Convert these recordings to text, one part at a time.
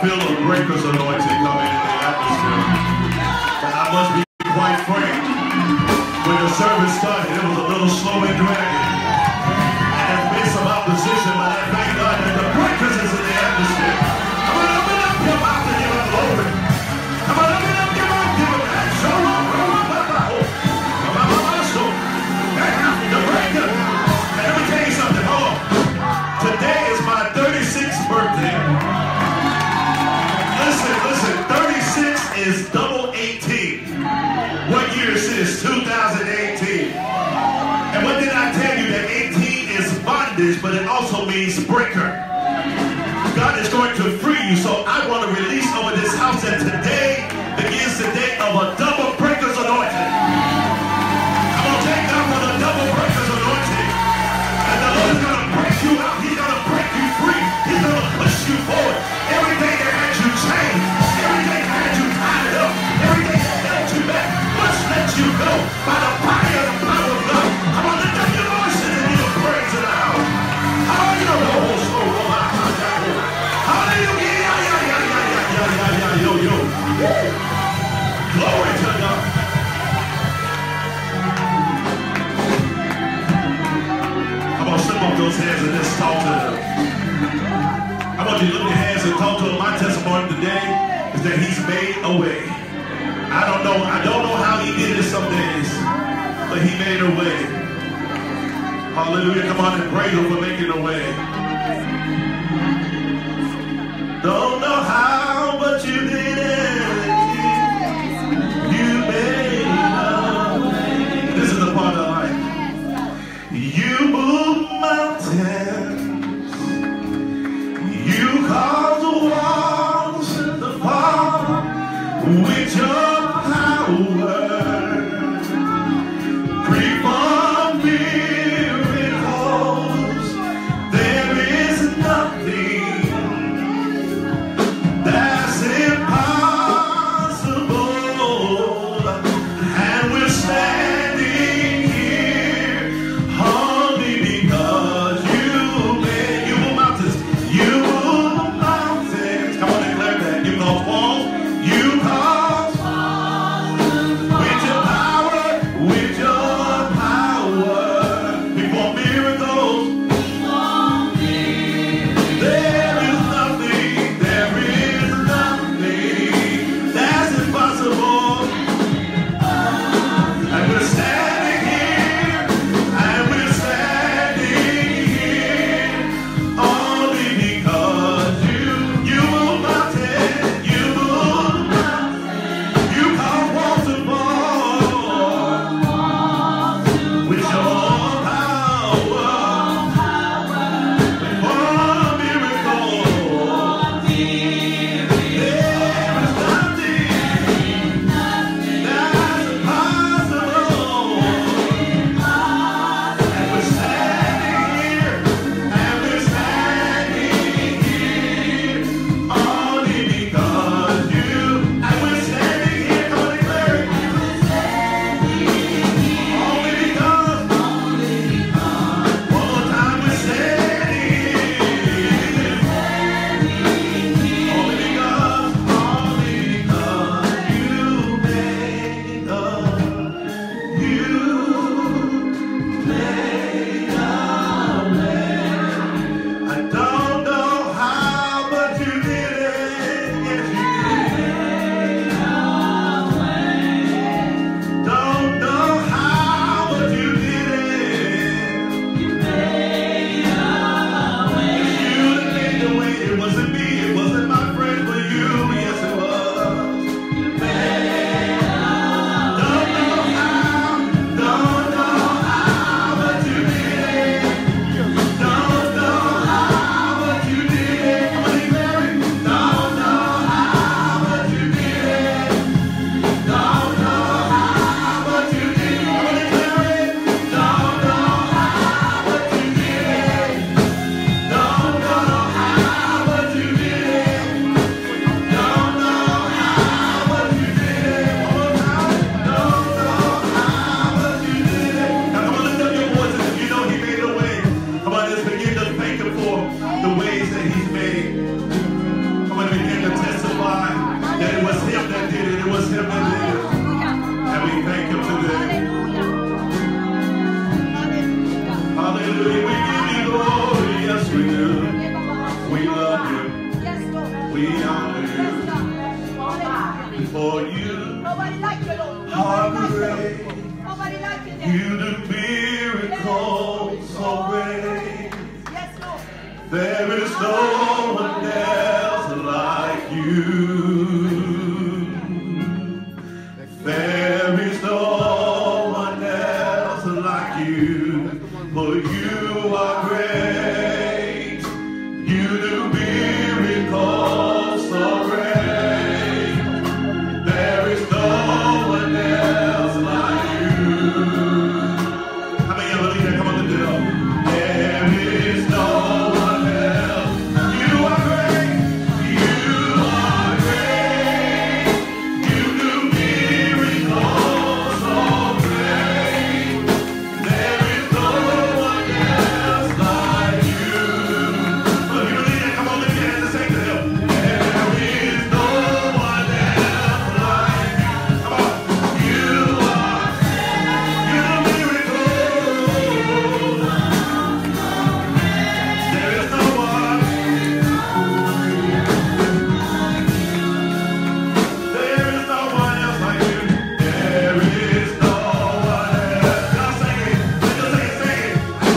feel a breaker's anointing coming in the atmosphere. But I must be quite frank. When the service started, it was a little slow and dragging. And there's been some opposition, but I thank God that the breakers is in the atmosphere. Come on, open up your mouth and give him glory. Come on, open up your mouth, give him that. Show up, the breaker. And let me tell you something, hold on. Today is my 36th birthday. Listen, 36 is double 18. What year is this? 2018. And what did I tell you? That 18 is bondage, but it also means breaker. God is going to free you, so I want to release over this house that today begins the day of a double breaker's anointing. I'm going to thank God for the double breaker's anointing. And the Lord is going to break you out. He's going to break you free. He's going to push you forward. Everything that had you chained, everything that had you tied up, everything that held you back, must let you go by the fire and the power of God. Come on, lift up your voices and give praise in the house. Hallelujah. Glory to God. Come on, slip up those hands and let's talk to them. I want you to lift your hands and talk to them. My testimony today is that he's made a way. I don't know how he did it some days, but he made a way. Hallelujah. Come on and praise him for making a way. Don't know how, but you did it. You made a way. This is the part I like. You move mountains. You cause the walls to fall with your power. Perform miracles. There We honor you. For you are great. You do miracles so great. There is no one else like you. There is no one else like you. For you are great. You do miracles so great. There is no one else like you. How many of you believe that? Come on, lift it up. There is no one else. You are great. You are great. You do miracles so great. There is no one else like you. Well, if you believe that, come on, lift your hands and sing to him. There is no one else like you. Come on. You are great. You do miracles. There is no one. There is no one else like you. There is no one else. Y'all sing it. Let's just sing it.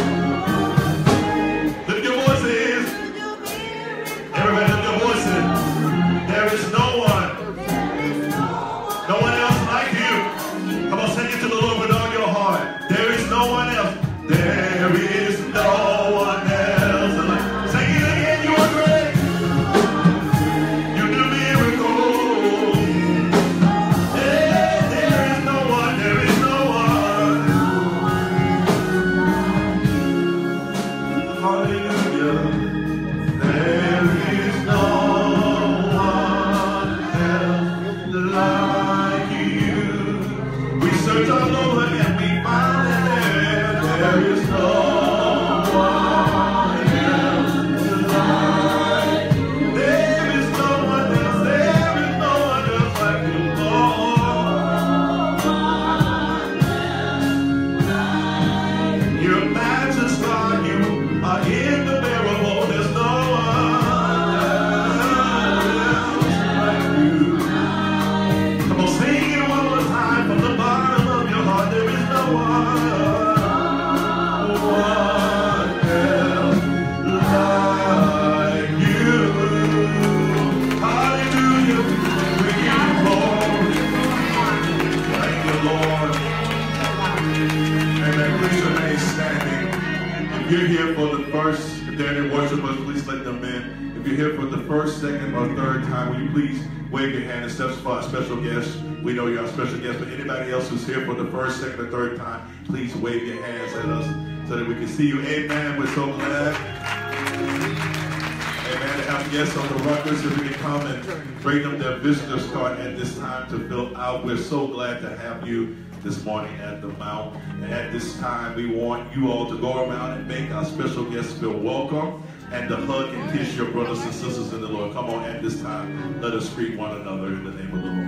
Lift your voices. Everybody lift your voices. There is no one. No one else like you. Come on, sing it to the Lord with all your heart. There is no one else. There is no one else like. Sing it again. You are great. You do miracles. Hey, there is no one. There is no one. Hallelujah. There is no one else like you. We search all over and we find that there is no one else like you. There is no one else. There is no one else like you, Lord. Your majesty, you are innumerable. There's no one else like you. Come on, sing it one more time from the bottom of your heart. There is no one else like you. Hallelujah. We give you glory. Thank you, Lord. Amen. Please remain standing. If you're here for the first, if there are any worshipers, please let them in. If you're here for the first, second, or third time, will you please wave your hand and step for our special guest? We know you're our special guest, but anybody else who's here for the first, second, or third time, please wave your hands at us so that we can see you. Amen. We're so glad. Amen. To have guests on the ruckers, if we can come and bring them their visitor's card at this time to fill out. We're so glad to have you this morning at the Mount. And at this time, we want you all to go around and make our special guests feel welcome and to hug and kiss your brothers and sisters in the Lord. Come on, at this time, let us greet one another in the name of the Lord.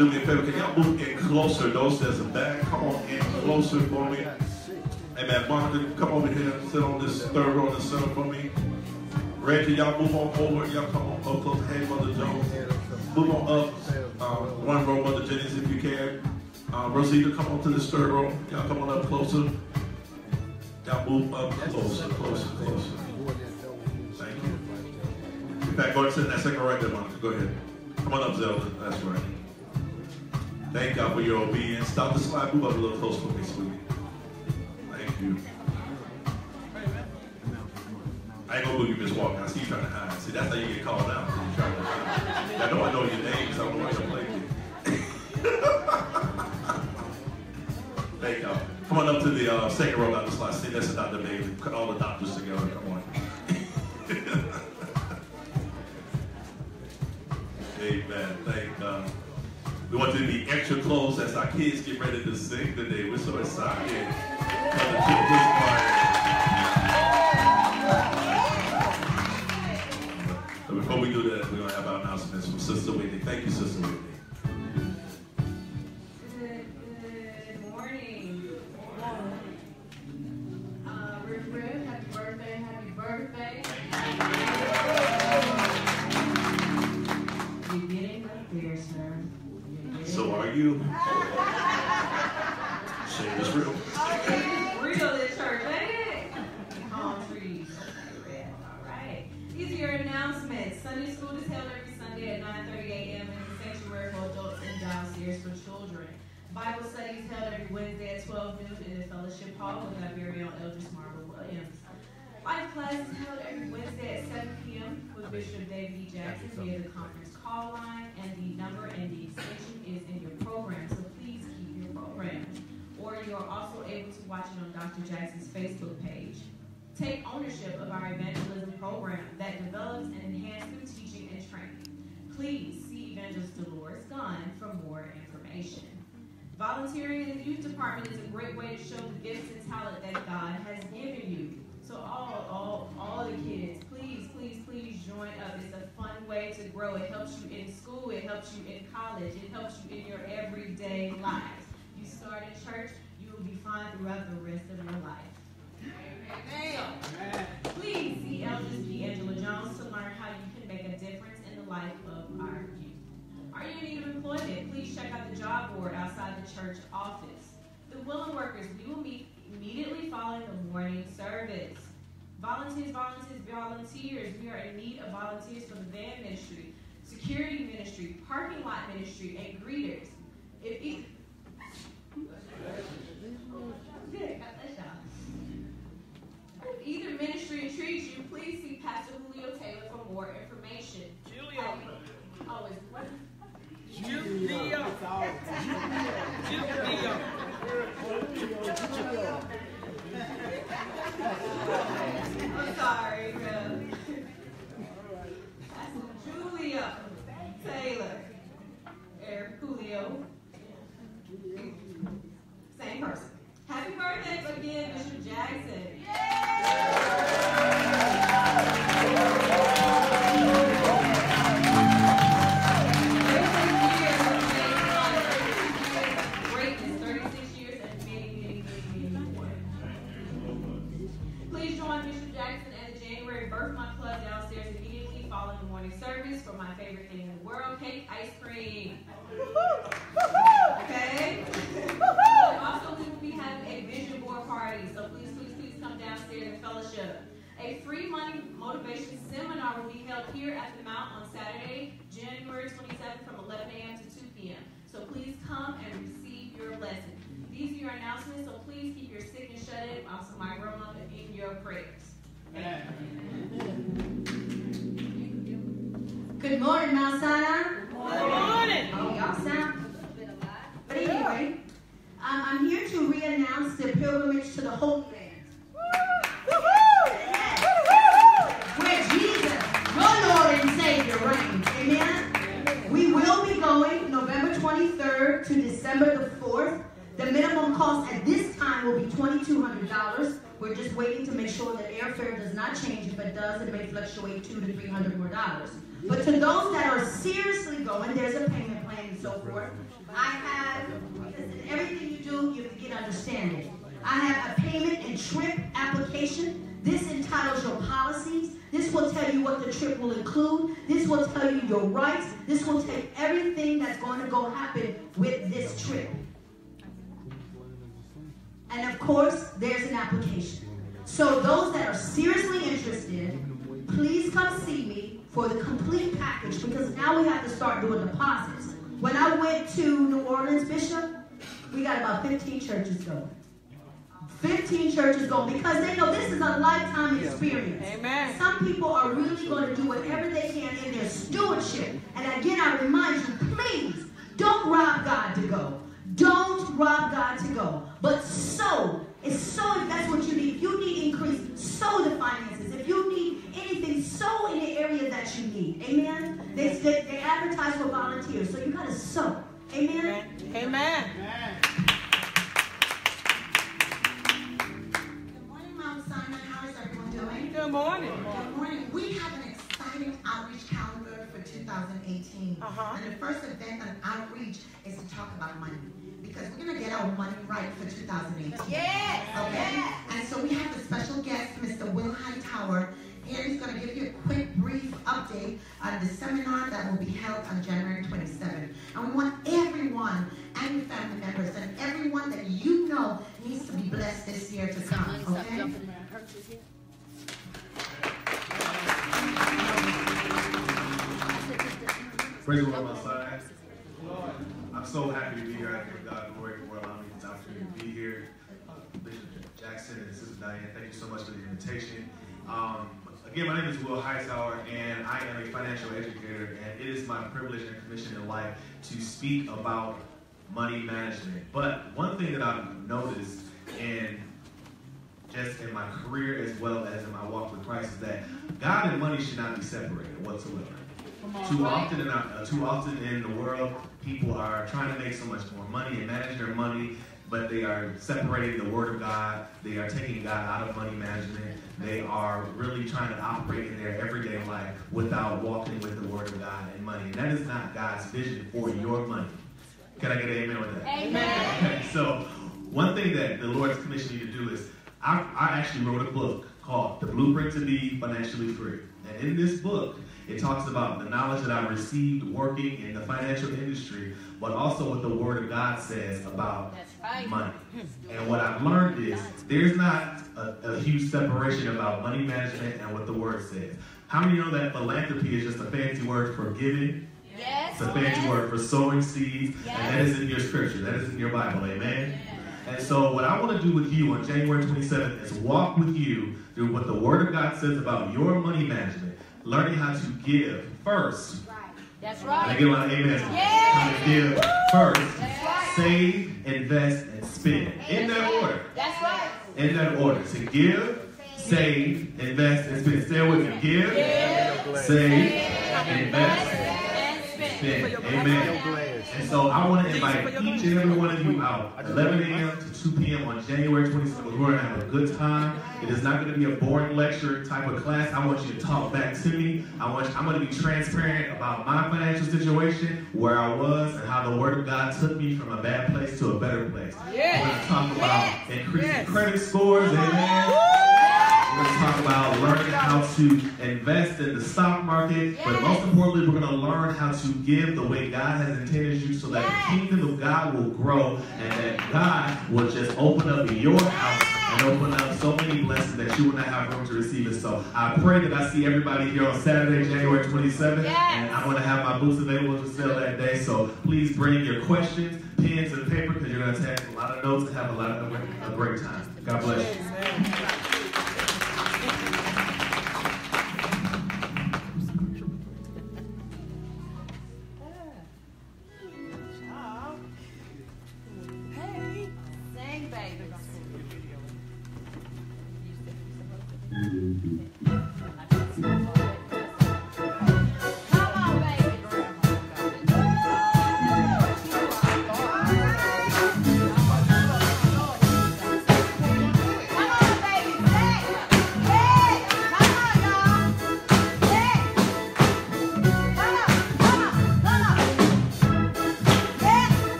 do me a favor. Can y'all move in closer? Those that's in back, come on in closer for me. Amen. Monica, come over here and sit on this third row in the center for me. Reggie, y'all move on over. Y'all come on up close. Hey, Mother Jones. Move on up. One row, Mother Jennings, if you can. Rosita, come on to this third row. Y'all come on up closer. Y'all move up closer. Thank you. In fact, go ahead and sit in that second row right there, Monica. Go ahead. Come on up, Zelda. That's right. Thank God for your obedience. Stop the slide. Move up a little closer for me, sweetie. Thank you. I ain't gonna boogie Miss Walker. I see you trying to hide. See, that's how you get called out. You trying to hide. I know your name, so I don't want you to play with. Thank y'all. Come on up to the second row down the slide. See, that's Dr. Bailey. Put all the doctors together. Come on. Amen. Thank God. We want you to be extra close as our kids get ready to sing today. We're so excited. So before we do that, we're going to have our announcements from Sister Whitney. Thank you, Sister Whitney. Good morning. Riff, happy birthday, happy birthday. You're getting up there, sir. So are you? Shame is real. Real this church, ain't it? Palm trees. All right. These are your announcements. Sunday school is held every Sunday at 9:30 a.m. in the sanctuary for adults and downstairs for children. Bible study is held every Wednesday at 12 noon in the fellowship hall with our very own Eldridge Marvel Williams. Life class is held every Wednesday at 7 p.m. with Bishop David E. Jackson via the conference call line, and the number and the extension is in your program, so please keep your program. Or you're also able to watch it on Dr. Jackson's Facebook page. Take ownership of our evangelism program that develops and enhances teaching and training. Please see Evangelist Dolores Gunn for more information. Volunteering in the youth department is a great way to show the gifts and talent that God has given you. So all the kids, please join up. It's a fun way to grow. It helps you in school. It helps you in college. It helps you in your everyday lives. You start in church, you will be fine throughout the rest of your life. Amen. Please see Eldridge D. Angela Jones to learn how you can make a difference in the life of our youth. Are you in need of employment? Please check out the job board outside the church office. The Willow Workers, we will meet immediately following the morning service. Volunteers. We are in need of volunteers for the van ministry, security ministry, parking lot ministry, and greeters. If either ministry intrigues you, please see Pastor Julio Taylor for more information. Julio. Oh, is what? Julio. I'm sorry, Pastor Julio Taylor. Eric Julio. Same person. Happy birthday again, Bishop Jackson. Greatness, 36 years and many more. Please join Bishop Jackson at the January Birth Month Club downstairs immediately following the morning service for my favorite thing in the world, cake ice cream. Okay? Also, we will be having a vision board party, so please come downstairs and fellowship. A free money motivation seminar will be held here at the Mount on Saturday, January 27th from 11 a.m. to 2 p.m. So please come and receive your blessing. These are your announcements, so please keep your sick and shut in, also my grandmother, in your prayers. Amen. Good morning, Mount Sinai. Good morning. Oh, y'all sound. But anyway, I'm here to re-announce the pilgrimage to the Holy Land. Where Jesus, your Lord and Savior, reigns. Amen? We will be going November 23rd to December the 4th. The minimum cost at this time will be $2,200. We're just waiting to make sure that airfare does not change. If it does, it may fluctuate $200 to $300 more. But to those that are seriously going, there's a payment plan and so forth. I have, because in everything you do, you have to get understanding. I have a payment and trip application. This entitles your policies. This will tell you what the trip will include. This will tell you your rights. This will tell you everything that's going to go happen with this trip. And of course, there's an application. So those that are seriously interested, please come see me for the complete package, because now we have to start doing deposits. When I went to New Orleans, Bishop, we got about 15 churches going. 15 churches going, because they know this is a lifetime experience. Amen. Some people are really going to do whatever they can in their stewardship. And again, I remind you, please, don't rob God to go. Don't rob God to go. But sow. It's sow if that's what you need. If you need increase, sow the finances. If you need anything, sow in the area that you need. Amen? They advertise for volunteers, so you got to sow. Amen? Amen. Amen. Good morning. Good morning. We have an exciting outreach calendar for 2018. And the first event on outreach is to talk about money, because we're going to get our money right for 2018. Yes. Okay? Yes. And so we have a special guest, Mr. Will Hightower. Here he's going to give you a quick, brief update on the seminar that will be held on January 27th. And we want everyone and your family members and everyone that you know needs to be blessed this year to come. Okay? Praise the Lord, my side. I'm so happy to be here. I give God glory for allowing me this opportunity to be here. Bishop Jackson and Sister Diane, thank you so much for the invitation. Again, my name is Will Hightower, and I am a financial educator, and it is my privilege and commission in life to speak about money management. But one thing that I've noticed just in my career as well as in my walk with Christ is that God and money should not be separated whatsoever. Too often in the world, people are trying to make so much more money and manage their money, but they are separating the Word of God. They are taking God out of money management. They are really trying to operate in their everyday life without walking with the Word of God and money. And that is not God's vision for your money. Can I get an amen with that? Amen. Okay, so one thing that the Lord has commissioned me to do is I actually wrote a book called The Blueprint to Be Financially Free. And in this book, it talks about the knowledge that I received working in the financial industry, but also what the Word of God says about money. And what I've learned is there's not a huge separation about money management and what the Word says. How many know that philanthropy is just a fancy word for giving? Yes. It's a fancy word for sowing seeds, and that is in your scripture. That is in your Bible. Amen? And so what I want to do with you on January 27th is walk with you through what the Word of God says about your money management, learning how to give first. That's right. I get a lot of amens. How to give first, save, invest, and spend. In that order. That's right. In that order. To give, save, invest, and spend. Stay with me. Give, save, invest, and spend. Amen. And so I want to invite each and every one of you out 11 a.m. to 2 p.m. on January 27th. We're going to have a good time. It is not going to be a boring lecture type of class. I want you to talk back to me. I'm going to be transparent about my financial situation, where I was, and how the Word of God took me from a bad place to a better place. We're going to talk about increasing credit scores. Amen. We're going to talk about learning how to invest in the stock market, but most importantly, we're going to learn how to give the way God has intended you so that the kingdom of God will grow and that God will just open up in your house and open up so many blessings that you will not have room to receive it. So I pray that I see everybody here on Saturday, January 27th, and I'm going to have my booths available to sell that day. So please bring your questions, pens, and paper, because you're going to take a lot of notes and have a great time. God bless you.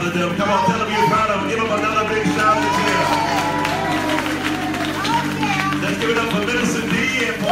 of them. Come on, tell them you're proud of them. Give them another big shout out here. Let's give it up for Minister D and for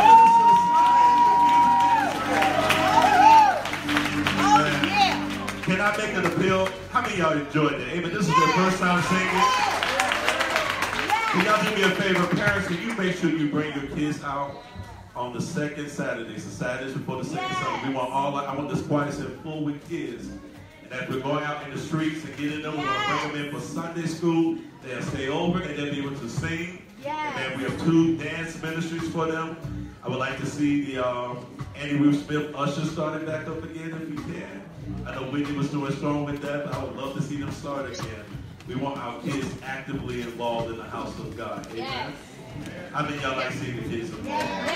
Minister. Can I make an appeal? How many of y'all enjoyed that? Amen. This is their first time singing. Can y'all do me a favor? Parents, can you make sure you bring your kids out on the second Saturdays, the Saturdays before the second Sunday? We want I want this choir to sit full with kids. And as we're going out in the streets and getting them, we're going to bring them in for Sunday school. They'll stay over and they'll be able to sing. And then we have 2 dance ministries for them. I would like to see the Andy Ruth Smith usher started back up again if you can. I know Whitney was doing strong with that, but I would love to see them start again. We want our kids actively involved in the house of God. Amen. Yes. How many of y'all like seeing the kids involved?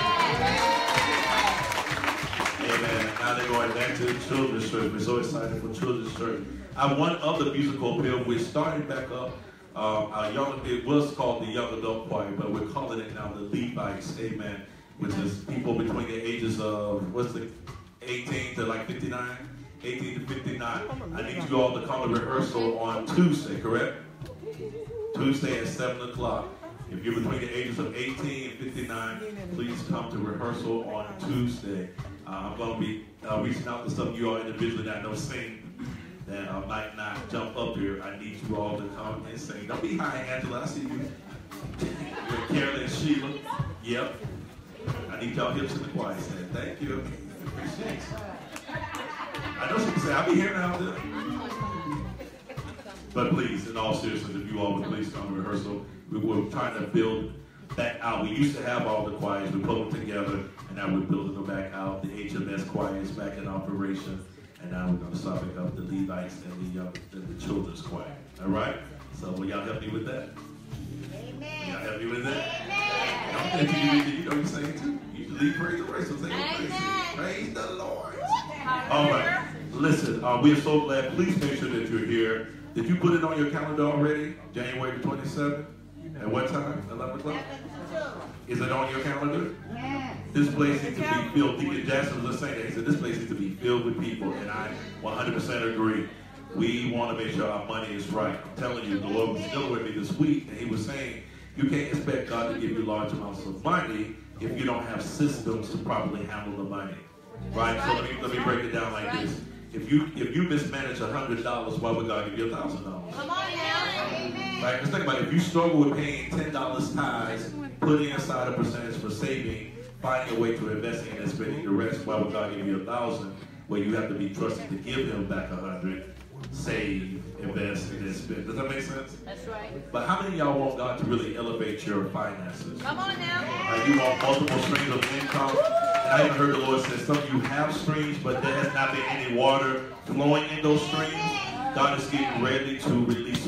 Amen. Now they're going back to the children's church. We're so excited for children's church. I have one other musical appeal. We're starting back up. It was called the Young Adult Choir, but we're calling it now the Levites. Amen. Which is people between the ages of 18 to like 59. 18 to 59. I need you all to come to rehearsal on Tuesday, correct? Tuesday at 7 o'clock. If you're between the ages of 18 and 59, please come to rehearsal on Tuesday. I'm going to be reaching out to some of you all individually that know sing that might not jump up here. I need you all to come and sing. Don't be high, Angela. I see you. You're Carolyn and Sheila. Yep. I need y'all hips in the choir stand. Thank you. Appreciate it. I know she can say, I'll be here now. But please, in all seriousness, if you all would please come to rehearsal, we were trying to build back out. We used to have all the choirs, we put them together, and now we're building them back out. The HMS choir is back in operation, and now we're going to start back up the Levites and the children's choir. All right? So will y'all help me with that? Amen. Y'all help me with that? Amen. You know you sing too. You lead praise the Lord, so sing praise the Lord. All right. Listen, we are so glad. Please make sure that you're here. Did you put it on your calendar already? January 27th? At what time? 11 o'clock? Is it on your calendar? Yes. This place needs to be filled. Deacon Jackson was saying that. He said this place needs to be filled with people, and I 100% agree. We want to make sure our money is right. I'm telling you, the Lord was dealing with me this week, and he was saying, you can't expect God to give you large amounts of money if you don't have systems to properly handle the money. Right? So let me break it down like this. If you mismanage $100, why would God give you $1,000? Come on now. Amen. Right? Just think about it. If you struggle with paying $10 tithes, putting aside a percentage for saving, finding a way to investing and spending the rest, why would God give you $1,000? Where you have to be trusted to give him back $100, save, invest, and then spend. Does that make sense? That's right. But how many of y'all want God to really elevate your finances? Come on now. You want multiple streams of income? And I even heard the Lord say some of you have streams, but there has not been any water flowing in those streams. God is getting ready to release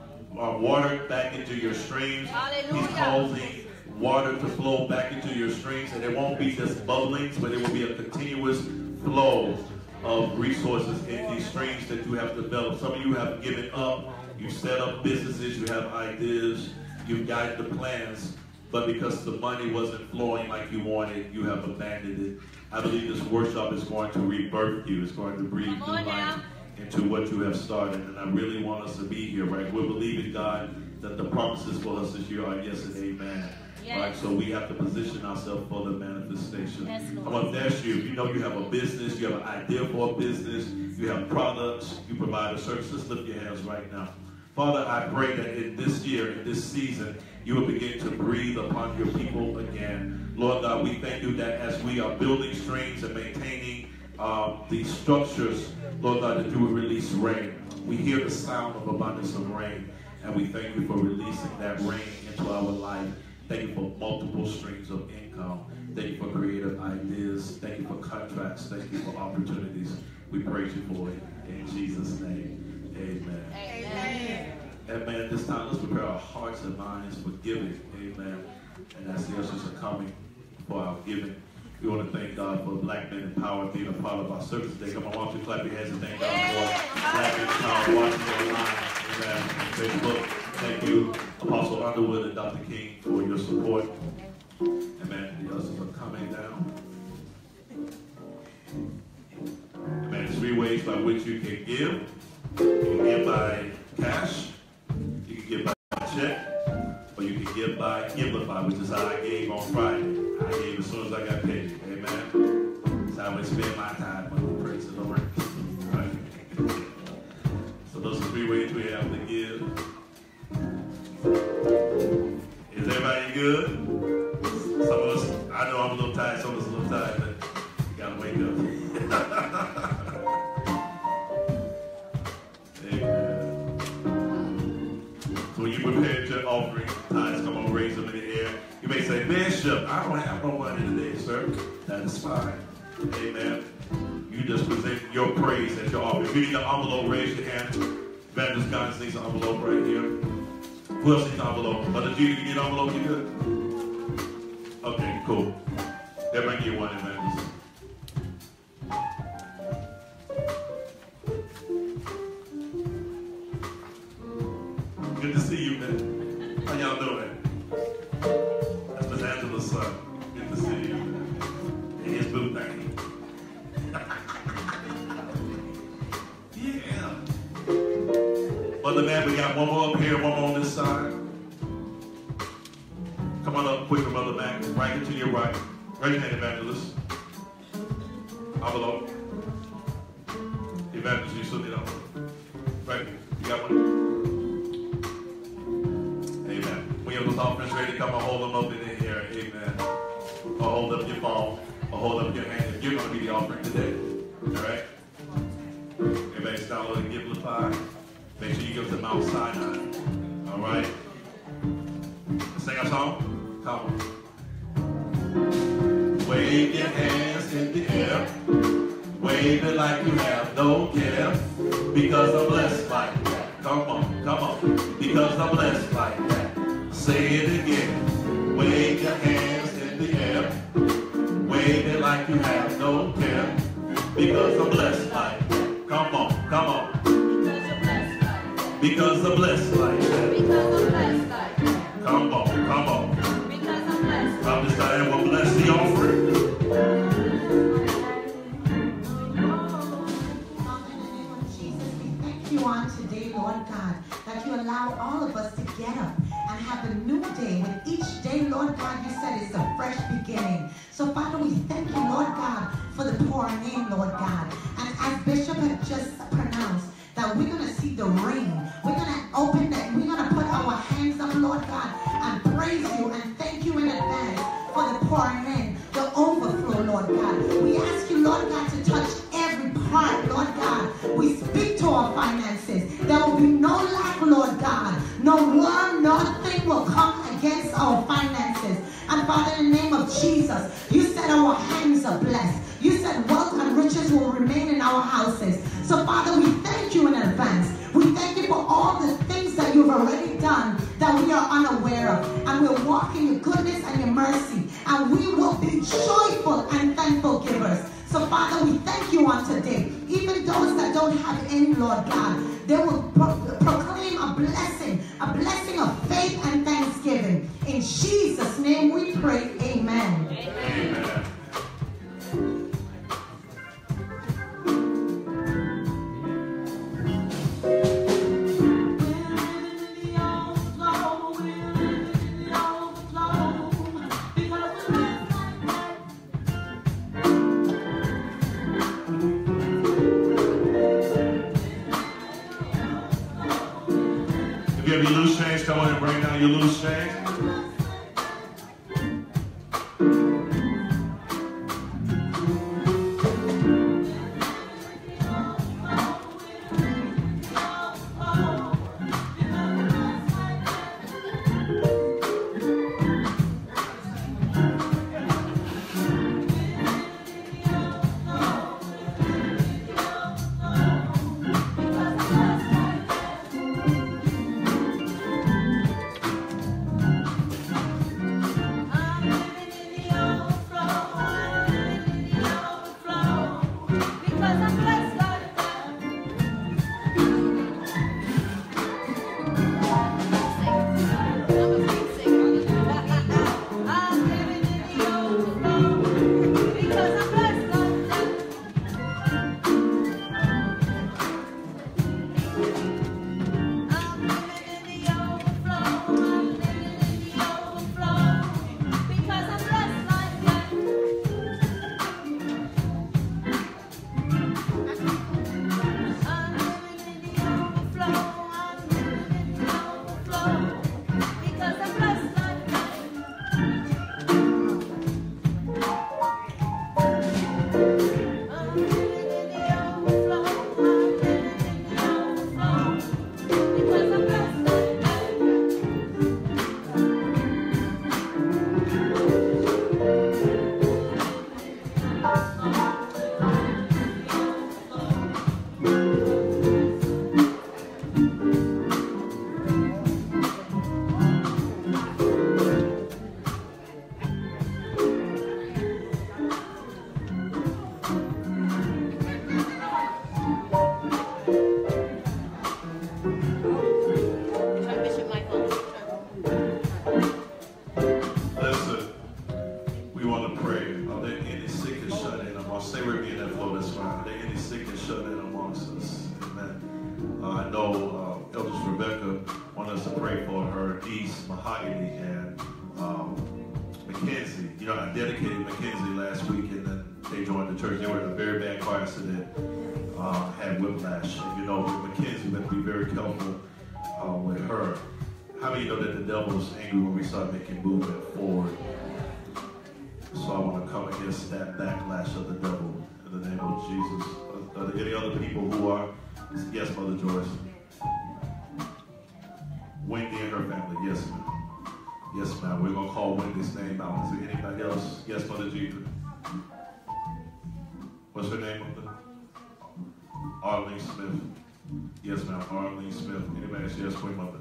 water back into your streams. Hallelujah. He's causing water to flow back into your streams, and it won't be just bubblings, but it will be a continuous flow of resources in these streams that you have developed. Some of you have given up. You've set up businesses. You have ideas. You've got the plans. But because the money wasn't flowing like you wanted, you have abandoned it. I believe this workshop is going to rebirth you. It's going to breathe new life into what you have started. And I really want us to be here, right? We're believing, God, that the promises for us this year are yes and amen. Yes. Right? So we have to position ourselves for the manifestation. Yes, I want to ask you, if you know you have a business, you have an idea for a business, you have products, you provide a service, just lift your hands right now. Father, I pray that in this year, in this season, you will begin to breathe upon your people again. Lord God, we thank you that as we are building streams and maintaining these structures, Lord God, that you will release rain. We hear the sound of abundance of rain, and we thank you for releasing that rain into our life. Thank you for multiple streams of income. Thank you for creative ideas. Thank you for contracts. Thank you for opportunities. We praise you for it. In Jesus' name, amen. Amen. Amen. At this time, let's prepare our hearts and minds for giving. Amen. And as the ushers are coming for our giving, we want to thank God for Black Men in Power being a part of our service today. Come on, why don't you clap your hands and thank God for Black Men in Power watching online. Amen. On Facebook. Thank you, Apostle Underwood and Dr. King, for your support. Amen. The ushers are coming down. Amen. There's 3 ways by which you can give. You can give by cash, you can give by check, or you can give by Givelify, which is how I gave on Friday. I gave as soon as I got paid. Amen. That's how I spend my time. Praise the Lord. Right? So those are 3 ways we have to give. Is everybody good? Some of us, I know I'm a little tired, some of us a little tired, but you gotta wake up. Amen. So when you prepare your offering, tithes, come on, raise them in the air. You may say, Bishop, I don't have no money today, sir. That is fine. Amen. You just present your praise as your offering. If you need an envelope, raise your hand. Evangelist Guns needs an envelope right here. Who else needs an envelope? Mother Judy, you need an envelope? You good? Okay, cool. Everybody get one, Evangelist. Good to see you, man. How y'all doing? That's Miss Angela's son. Good to see you. And his boo thing. Yeah. Mother man, we got one more up here, one more on this side. Come on up quicker, Mother Mac. Right to your right. Raise your hand, Evangelist. Envelope. Evangelist, you still need an envelope. Right here. You got one? Amen. When you have those offerings ready, come and hold them up in the air. Amen. Or hold up your phone. Or hold up your hand if you're going to be the offering today. All right? Everybody download and Givelify. Make sure you give to Mount Sinai. All right? Sing a song? Come on. Wave your hands in the air. Wave it like you have no care. Because I'm blessed like that. Come on, come on. Because I'm blessed like that. Say it again. Wave your hands in the air. Wave it like you have no care. Because I'm blessed like that. Come on, come on. Because I'm blessed like that. Because I'm blessed like that. Come on, come on. Because I'm blessed. I'm just saying, well, bless the offering. Father, in the name of Jesus, we thank you on today, Lord God, that you allow all of us to get up and have a new day. With each day, Lord God, you said it's a fresh beginning. So, Father, we thank you, Lord God, for the pouring in, Lord God. And as Bishop had just pronounced, that we're going to see the rain. We're going to open that. We're going to put our hands up, Lord God, and praise you and thank you in advance for the pouring in, the overflow, Lord God. We ask you, Lord God, to touch every part, Lord God. We speak to our finances. There will be no lack, Lord God. No worm, nothing will come against our finances. And Father, in the name of Jesus, you said our hands are blessed. You said wealth and riches will remain in our houses. So Father, we thank you in advance. We thank you for all the things that you've already done that we are unaware of. And we'll walk in your goodness and your mercy. And we will be joyful and thankful givers. So Father, we thank you on today. Even those that don't have any, Lord God, they will proclaim a blessing of faith and thanksgiving. In Jesus' name we pray, amen. Amen. If you have your loose change, come on and bring down your loose change. know, I dedicated Mackenzie last week, and then they joined the church. They were in a very bad car accident, had whiplash. And you know, with Mackenzie, we have to be very careful with her. How many know that the devil is angry when we start making movement forward? So I want to come against that backlash of the devil in the name of Jesus. Are there any other people who are? Yes, Mother Joyce. Wendy and her family. Yes, ma'am. Yes, ma'am. We're going to call Wendy's name out. Is there anybody else? Yes, Mother Jesus. What's her name? Arlene Smith. Yes, ma'am. Arlene Smith. Anybody else? Yes, Queen Mother.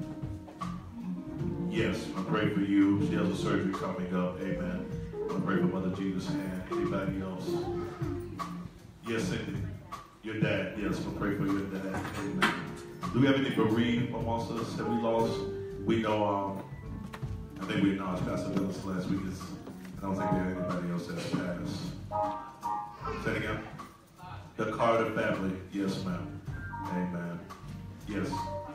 Yes, I pray for you. She has a surgery coming up. Amen. I pray for Mother Jesus' hand. Anybody else? Yes, Cindy. Your dad. Yes, I pray for your dad. Amen. Do we have any bereaved amongst us? Have we lost? We know, I think we acknowledged Pastor Willis last week. I don't think there's anybody else that's passed. Say it again. The Carter family. Yes, ma'am. Amen. Yes.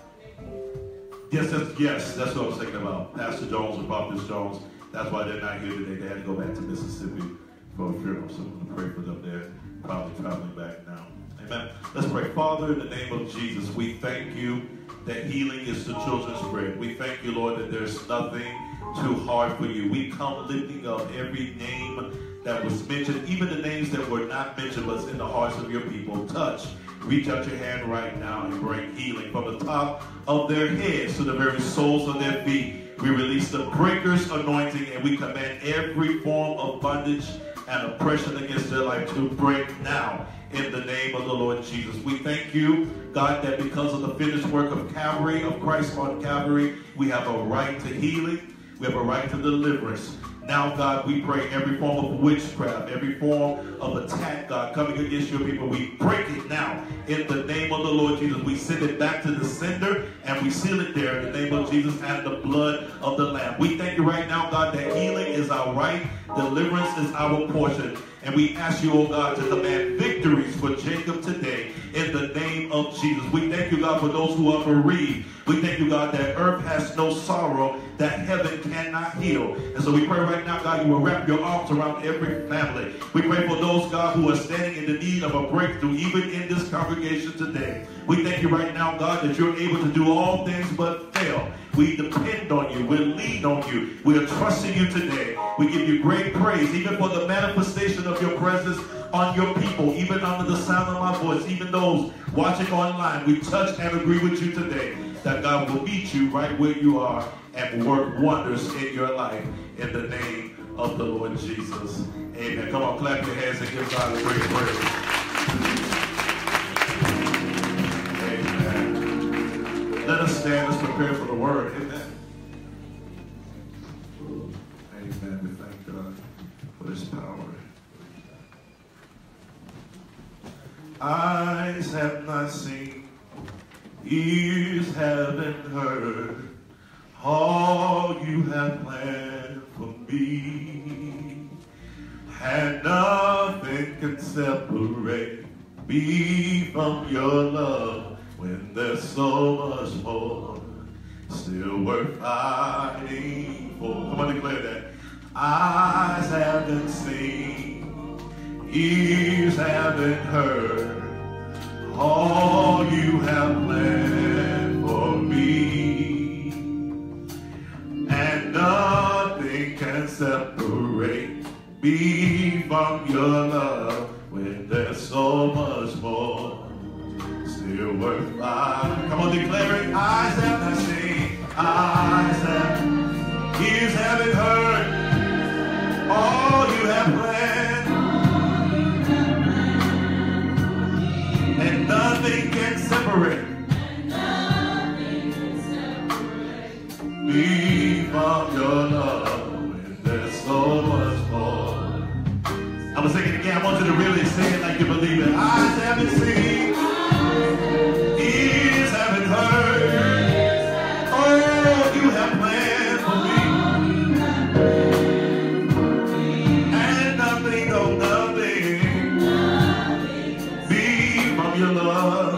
Yes, that's what I was thinking about. Pastor Jones and Prophetess Jones. That's why they're not here today. They had to go back to Mississippi for a funeral. So I'm going to pray for them. They're probably traveling back now. Amen. Let's pray. Father, in the name of Jesus, we thank you that healing is the children's bread. We thank you, Lord, that there's nothing too hard for you. We come lifting up every name that was mentioned, even the names that were not mentioned, but in the hearts of your people. Touch. Reach out your hand right now and bring healing from the top of their heads to the very soles of their feet. We release the breaker's anointing, and we command every form of bondage and oppression against their life to break now in the name of the Lord Jesus. We thank you, God, that because of the finished work of Calvary, of Christ on Calvary, we have a right to healing. We have a right to deliverance. Now, God, we pray every form of witchcraft, every form of attack, God, coming against your people, we break it now in the name of the Lord Jesus. We send it back to the sender, and we seal it there in the name of Jesus and the blood of the Lamb. We thank you right now, God, that healing is our right, deliverance is our portion. And we ask you, oh God, to command victories for Jacob today in the name of Jesus. We thank you, God, for those who are bereaved. We thank you, God, that earth has no sorrow that heaven cannot heal. And so we pray right now, God, you will wrap your arms around every family. We pray for those, God, who are standing in the need of a breakthrough, even in this congregation today. We thank you right now, God, that you're able to do all things but fail. We depend on you. We lean on you. We are trusting you today. We give you great praise, even for the manifestation of your presence on your people, even under the sound of my voice, even those watching online. We touch and agree with you today that God will meet you right where you are and work wonders in your life in the name of the Lord Jesus. Amen. Come on, clap your hands and give God a great praise. Amen. Let us stand. Let's prepare for the word. Amen. Amen. We thank God for his power. Eyes have not seen, ears haven't heard all you have planned for me. And nothing can separate me from your love when there's so much more still worth fighting for. Come on, declare that. Eyes haven't seen, ears haven't heard all you have planned for me, and nothing can separate me from your love when there's so much more still worth fighting. Come on, declare it. Eyes have not seen, eyes have, ears haven't heard all you have planned, and nothing can separate me from your love when there's so much more. I'm gonna sing it again. I want you to really sing it like you believe it. Eyes haven't seen, ears haven't heard all you have planned for me, and nothing, oh nothing, be from your love.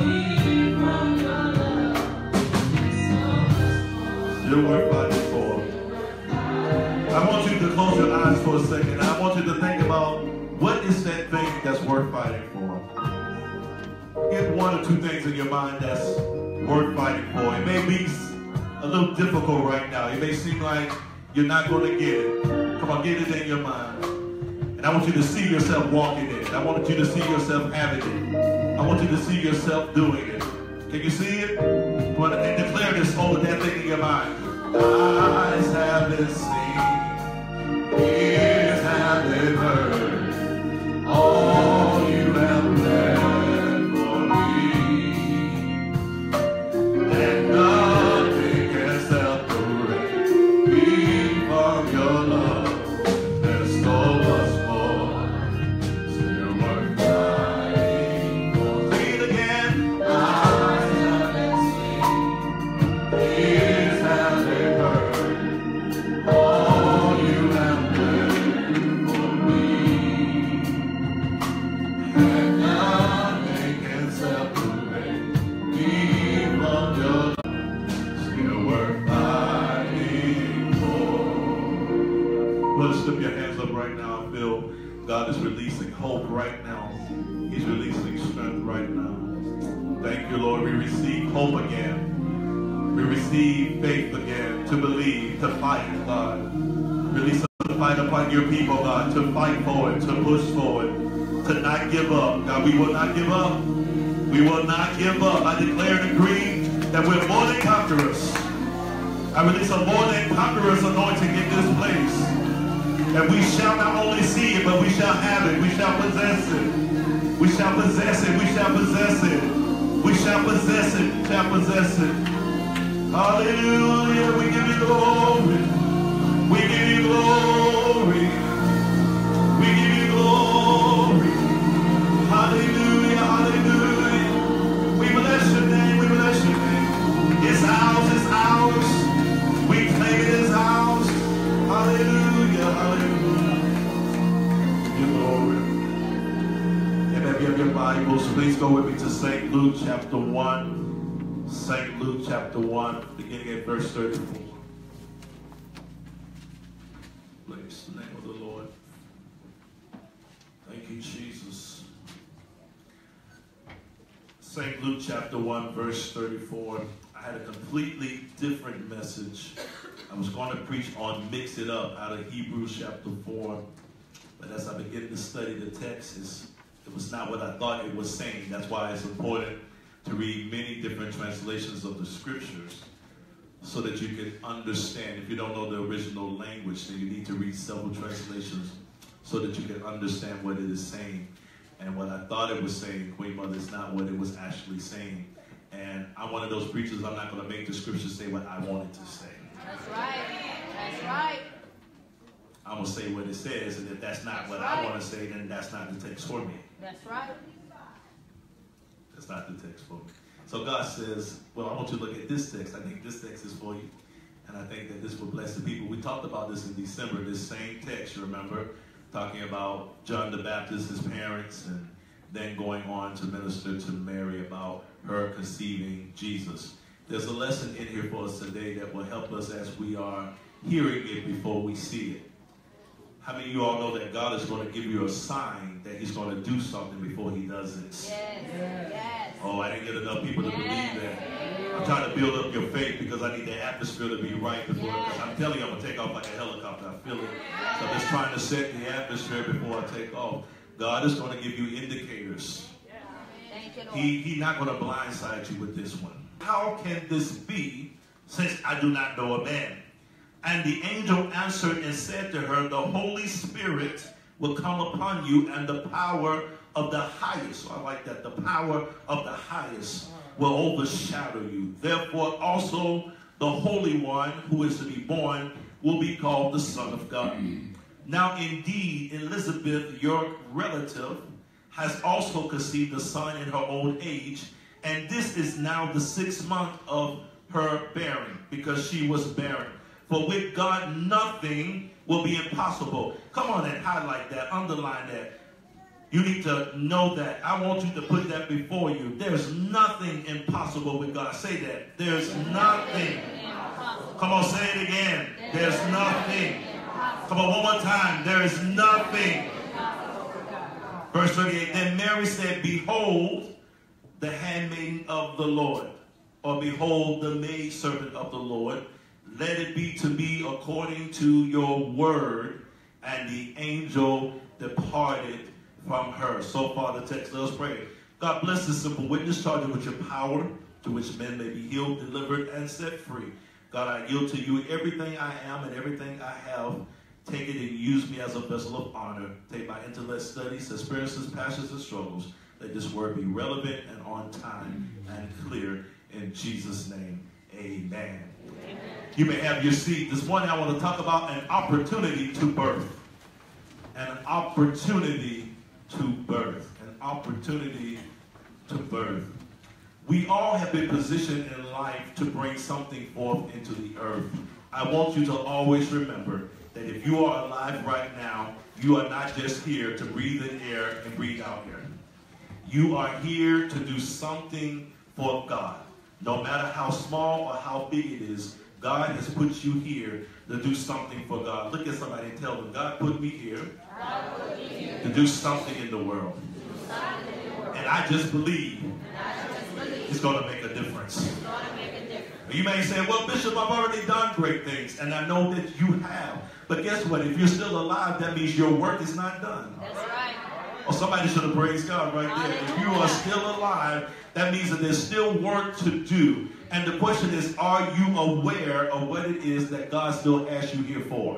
Still worth fighting for. I want you to close your eyes for a a second. I want you to think about what is that thing that's worth fighting for. Get one or two things in your mind that's worth fighting for. It may be a little difficult right now. It may seem like you're not going to get it. Come on, get it in your mind. And I want you to see yourself walking it. I want you to see yourself having it. I want you to see yourself doing it. Can you see it? Come on, and declare this over that thing in your mind. Eyes haven't seen, ears haven't heard, all you have planned for me, and nothing can separate me from your love. There's so much more still worth fighting for. Sing it again. Eyes haven't seen, ears haven't heard, all you have planned for me, and nothing can separate me from your love. Still worth fighting for. Let's lift your hands up right now. I feel God is releasing hope right now. He's releasing strength right now. Thank you, Lord. We receive hope again. We receive faith again, to believe, to fight, God. Release a fight upon your people, God, to fight forward, to push forward, to not give up. God, we will not give up. We will not give up. I declare and agree that we're more than conquerors. I release a more than conquerors anointing in this place. And we shall not only see it, but we shall have it. We shall possess it. We shall possess it. We shall possess it. We shall possess it. We shall possess it. Hallelujah. We give you glory. We give you glory. We give you glory. Hallelujah. Hallelujah. We bless your name. We bless your name. It's ours. It's ours. We claim it as ours. Hallelujah. Hallelujah. Give you glory. And if you have your Bibles, please go with me to St. Luke chapter 1. St. Luke chapter 1, beginning at verse 34. Praise the name of the Lord. Thank you, Jesus. St. Luke chapter 1, verse 34. I had a completely different message. I was going to preach on Mix It Up out of Hebrews chapter 4. But as I began to study the text, it was not what I thought it was saying. That's why it's important to read many different translations of the scriptures so that you can understand. If you don't know the original language, then you need to read several translations so that you can understand what it is saying. And what I thought it was saying, Queen Mother, is not what it was actually saying. And I'm one of those preachers, I'm not going to make the scriptures say what I want it to say. That's right. That's right. I'm going to say what it says, and if that's not what I want to say, then that's not the text for me. That's right. That's not the text for me. So God says, well, I want you to look at this text. I think this text is for you. And I think that this will bless the people. We talked about this in December, this same text, you remember, talking about John the Baptist, his parents, and then going on to minister to Mary about her conceiving Jesus. There's a lesson in here for us today that will help us as we are hearing it before we see it. How many of you all know that God is going to give you a sign that he's going to do something before he does it? Yes. Yes. Oh, I didn't get enough people to believe that. I'm trying to build up your faith because I need the atmosphere to be right before it. I'm telling you, I'm going to take off like a helicopter. I feel it. So I'm just trying to set the atmosphere before I take off. God is going to give you indicators. Thank you, Lord. He's not going to blindside you with this one. How can this be, since I do not know a man? And the angel answered and said to her, the Holy Spirit will come upon you, and the power of the highest, so I like that, the power of the highest will overshadow you. Therefore also the Holy One who is to be born will be called the Son of God. Now indeed, Elizabeth, your relative, has also conceived a son in her old age, and this is now the 6th month of her bearing, because she was barren. For with God, nothing will be impossible. Come on and highlight that, underline that. You need to know that. I want you to put that before you. There's nothing impossible with God. Say that. There's nothing. Come on, say it again. There's nothing Come on, one more time. There is nothing. Verse 38, then Mary said, behold, the handmaiden of the Lord, or behold, the maidservant of the Lord. Let it be to me according to your word. And the angel departed from her. So far the text. Let us pray. God bless this simple witness, charged with your power, to which men may be healed, delivered, and set free. God, I yield to you everything I am and everything I have. Take it and use me as a vessel of honor. Take my intellect, studies, experiences, passions, and struggles. Let this word be relevant and on time and clear. In Jesus' name, amen. Amen. You may have your seat. This morning I want to talk about an opportunity to birth. An opportunity to birth. An opportunity to birth. We all have been positioned in life to bring something forth into the earth. I want you to always remember that if you are alive right now, you are not just here to breathe in air and breathe out air. You are here to do something for God. No matter how small or how big it is, God has put you here to do something for God. Look at somebody and tell them, God put me here to do something in the world. And I just believe it's going to make a difference. You may say, well, Bishop, I've already done great things, and I know that you have. But guess what? If you're still alive, that means your work is not done. That's right. Or somebody should have praised God right there. If you are still alive, that means that there's still work to do. And the question is, are you aware of what it is that God still asks you here for?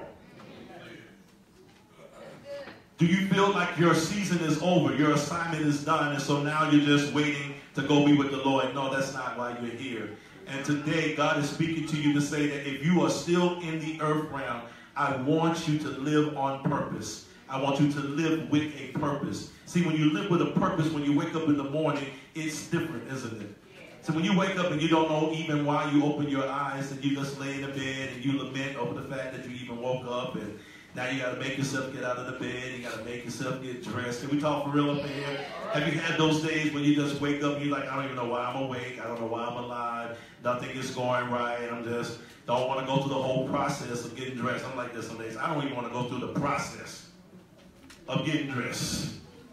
Do you feel like your season is over, your assignment is done, and so now you're just waiting to go be with the Lord? No, that's not why you're here. And today, God is speaking to you to say that if you are still in the earth realm, I want you to live on purpose. I want you to live with a purpose. See, when you live with a purpose, when you wake up in the morning, it's different, isn't it? So when you wake up and you don't know even why you open your eyes and you just lay in the bed and you lament over the fact that you even woke up, and now you got to make yourself get out of the bed. You got to make yourself get dressed. Can we talk for real up in here? Have you had those days when you just wake up and you're like, I don't even know why I'm awake. I don't know why I'm alive. Nothing is going right. I'm just don't want to go through the whole process of getting dressed. I'm like this some days. I don't even want to go through the process of getting dressed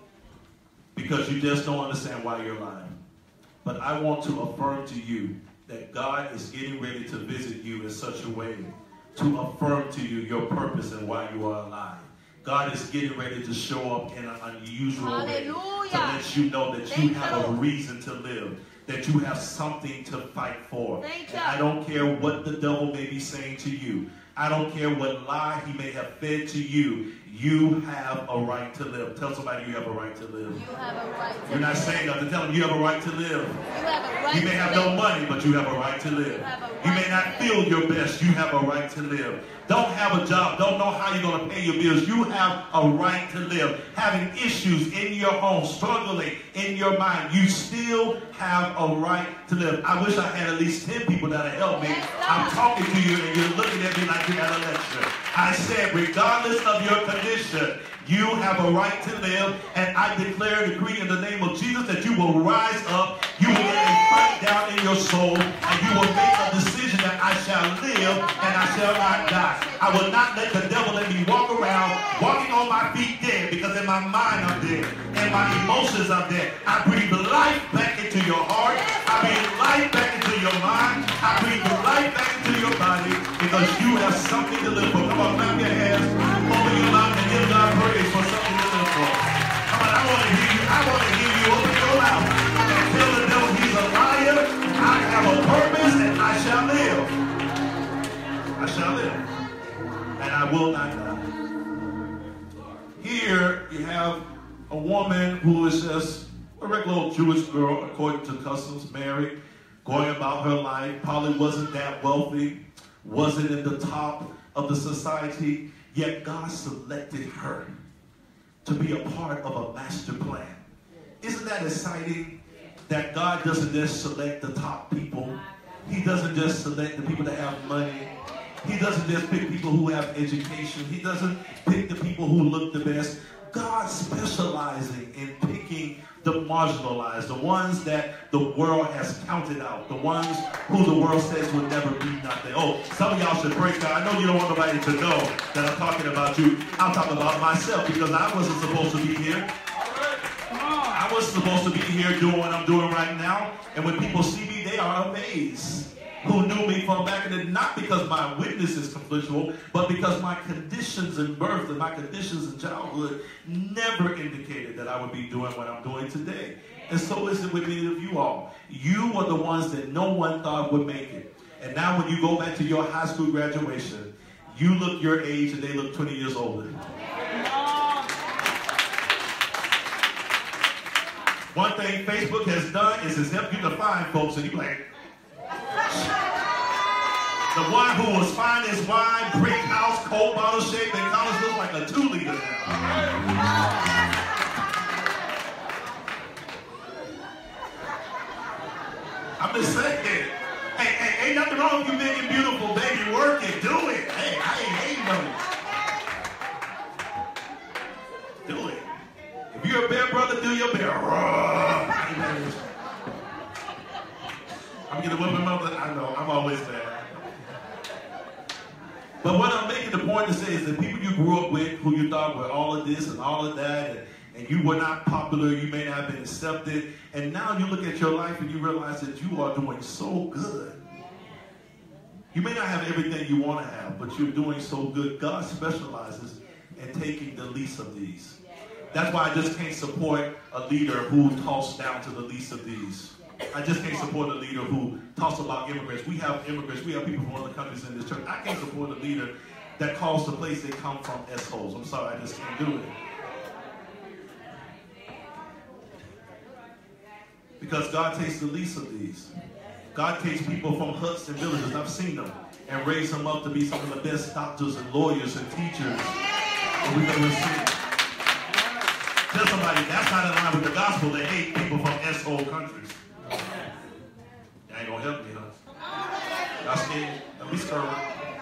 because you just don't understand why you're alive. But I want to affirm to you that God is getting ready to visit you in such a way to affirm to you your purpose and why you are alive. God is getting ready to show up in an unusual way to let you know that you have a reason to live, that you have something to fight for. And I don't care what the devil may be saying to you. I don't care what lie he may have fed to you. You have a right to live. Tell somebody you have a right to live. You have a right to live. You're not saying nothing. Tell them you have a right to live. You have a right You may have no money, but you have a right to live. You may not feel your best. You have a right to live. Don't have a job. Don't know how you're going to pay your bills. You have a right to live. Having issues in your home, struggling in your mind, you still have a right to live. I wish I had at least 10 people that would help me. I'm talking to you and you're looking at me like you're at a lecture. I said, regardless of your condition, you have a right to live, and I declare and decree in the name of Jesus that you will rise up, you will get a fight down in your soul, and you will make a decision that I shall live and I shall not die. I will not let the devil let me walk around walking on my feet dead, because in my mind I'm dead, in my emotions I'm dead. I breathe life back into your heart, I breathe life back into your mind, I breathe life back into your body, because you have something to live for. Come on, clap your hands over your mouth and give God praise for something to live for. Come on, I want to hear you. I want to hear you open your mouth and tell the devil he's a liar. I have a purpose and I shall live. I shall live. And I will not die. Here you have a woman who is just a regular old Jewish girl, according to customs, married, going about her life, probably wasn't that wealthy, wasn't in the top of the society, yet God selected her to be a part of a master plan. Isn't that exciting? That God doesn't just select the top people. He doesn't just select the people that have money. He doesn't just pick people who have education. He doesn't pick the people who look the best. God specializing in picking the marginalized, the ones that the world has counted out, the ones who the world says will never be nothing. Oh, some of y'all should break down. I know you don't want nobody to know that I'm talking about you. I'm talking about myself because I wasn't supposed to be here. I wasn't supposed to be here doing what I'm doing right now. And when people see me, they are amazed. Who knew me from back in the, not because my witness is conflictual, but because my conditions in birth and my conditions in childhood never indicated that I would be doing what I'm doing today. And so is it with many of you all. You are the ones that no one thought would make it. And now when you go back to your high school graduation, you look your age and they look 20 years older. One thing Facebook has done is it's helped you to find folks, and you like, the one who was fine as wine, brick house, cold bottle shape in college looks like a 2-liter now. I'm just saying, hey, ain't nothing wrong with you being beautiful, baby. Work it, do it. Hey, I ain't hating on you. Do it. If you're a bear brother, do your bear. I'm getting a whipping mother. I know, I'm always bad. But what I'm making the point to say is that people you grew up with, who you thought were all of this and all of that, and you were not popular, you may not have been accepted, and now you look at your life and you realize that you are doing so good. You may not have everything you want to have, but you're doing so good. God specializes in taking the least of these. That's why I just can't support a leader who talks down to the least of these. I just can't support a leader who talks about immigrants. We have immigrants. We have people from other countries in this church. I can't support a leader that calls the place they come from S-holes. I'm sorry, I just can't do it. Because God takes the least of these. God takes people from huts and villages, I've seen them, and raise them up to be some of the best doctors and lawyers and teachers that we've ever seen. Tell somebody that's not in line with the gospel. They hate people from S-hole countries. That ain't gonna help me, huh? Y'all scared? At least curve.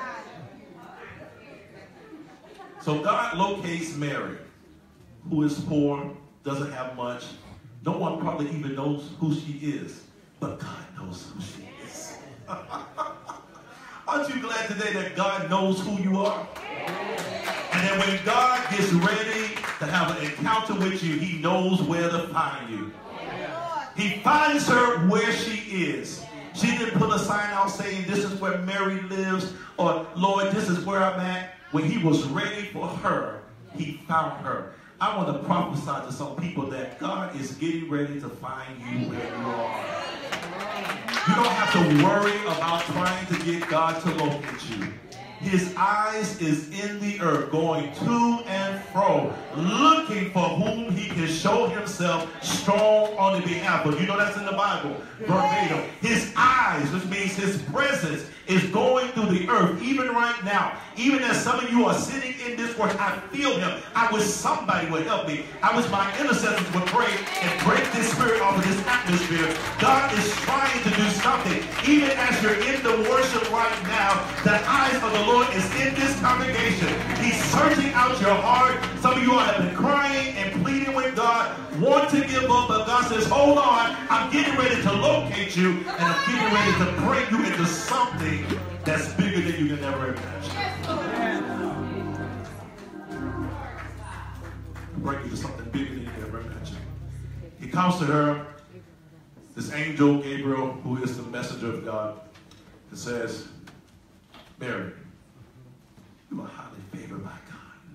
So God locates Mary, who is poor, doesn't have much. No one probably even knows who she is, but God knows who she is. Aren't you glad today that God knows who you are? And then when God gets ready to have an encounter with you, he knows where to find you. He finds her where she is. She didn't put a sign out saying, this is where Mary lives, or Lord, this is where I'm at. When he was ready for her, he found her. I want to prophesy to some people that God is getting ready to find you where you are. You don't have to worry about trying to get God to locate you. His eyes is in the earth, going to and fro, looking for whom he can show himself strong on the behalf of. You know that's in the Bible, verbatim. His eyes, which means his presence, is going through the earth, even right now. Even as some of you are sitting in this work, I feel him. I wish somebody would help me. I wish my intercessors would pray and break this spirit off of this atmosphere. God is trying to do something. Even as you're in the worship right now, the eyes of the Lord is in this congregation. He's searching out your heart. Some of you all have been crying and pleading with God, want to give up, but God says, hold on, I'm getting ready to locate you, and I'm getting ready to bring you into something that's bigger than you can ever imagine. Bring you to something bigger than you can ever imagine. He comes to her, this angel Gabriel, who is the messenger of God, and says, Mary, you are highly favored by God.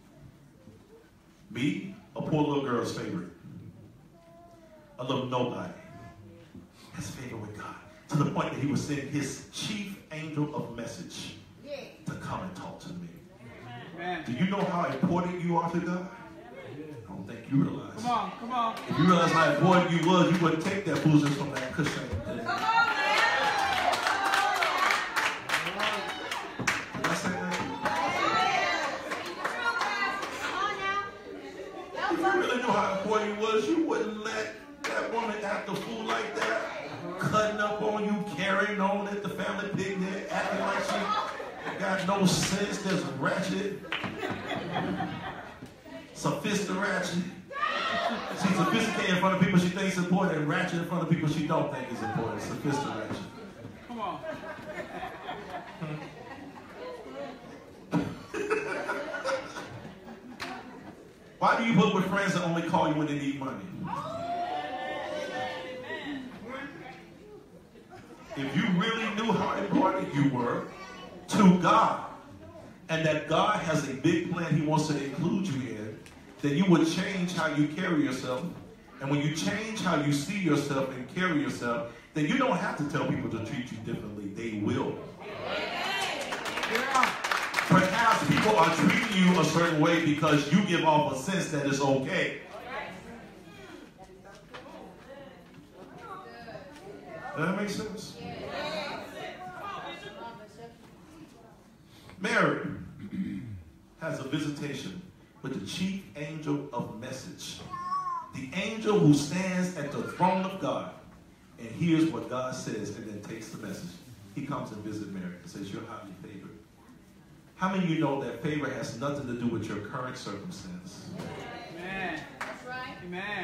Me, a poor little girl's favorite. A little nobody has favor with God. To the point that he was sending his chief angel of message to come and talk to me. Do you know how important you are to God? I don't think you realize. Come on, come on. If you realize how important you was, you wouldn't take that foolishness from that cushion. Come on, man. Did I say that? If you really knew how important you was, you wouldn't let that woman act a fool like that. Cutting up on you, carrying on at the family picnic, acting like she got no sense, that's ratchet. Sophisticated. She's sophisticated in front of people she thinks is important, and ratchet in front of people she don't think is important. Sophisticated. Come on. Why do you book with friends that only call you when they need money? If you really knew how important you were to God, and that God has a big plan He wants to include you in, then you would change how you carry yourself. And when you change how you see yourself and carry yourself, then you don't have to tell people to treat you differently. They will. Perhaps people are treating you a certain way because you give off a sense that it's okay. Does that make sense? Mary has a visitation with the chief angel of message. The angel who stands at the throne of God and hears what God says and then takes the message. He comes and visits Mary and says, you're highly favored. How many of you know that favor has nothing to do with your current circumstance? Amen. That's right. Amen.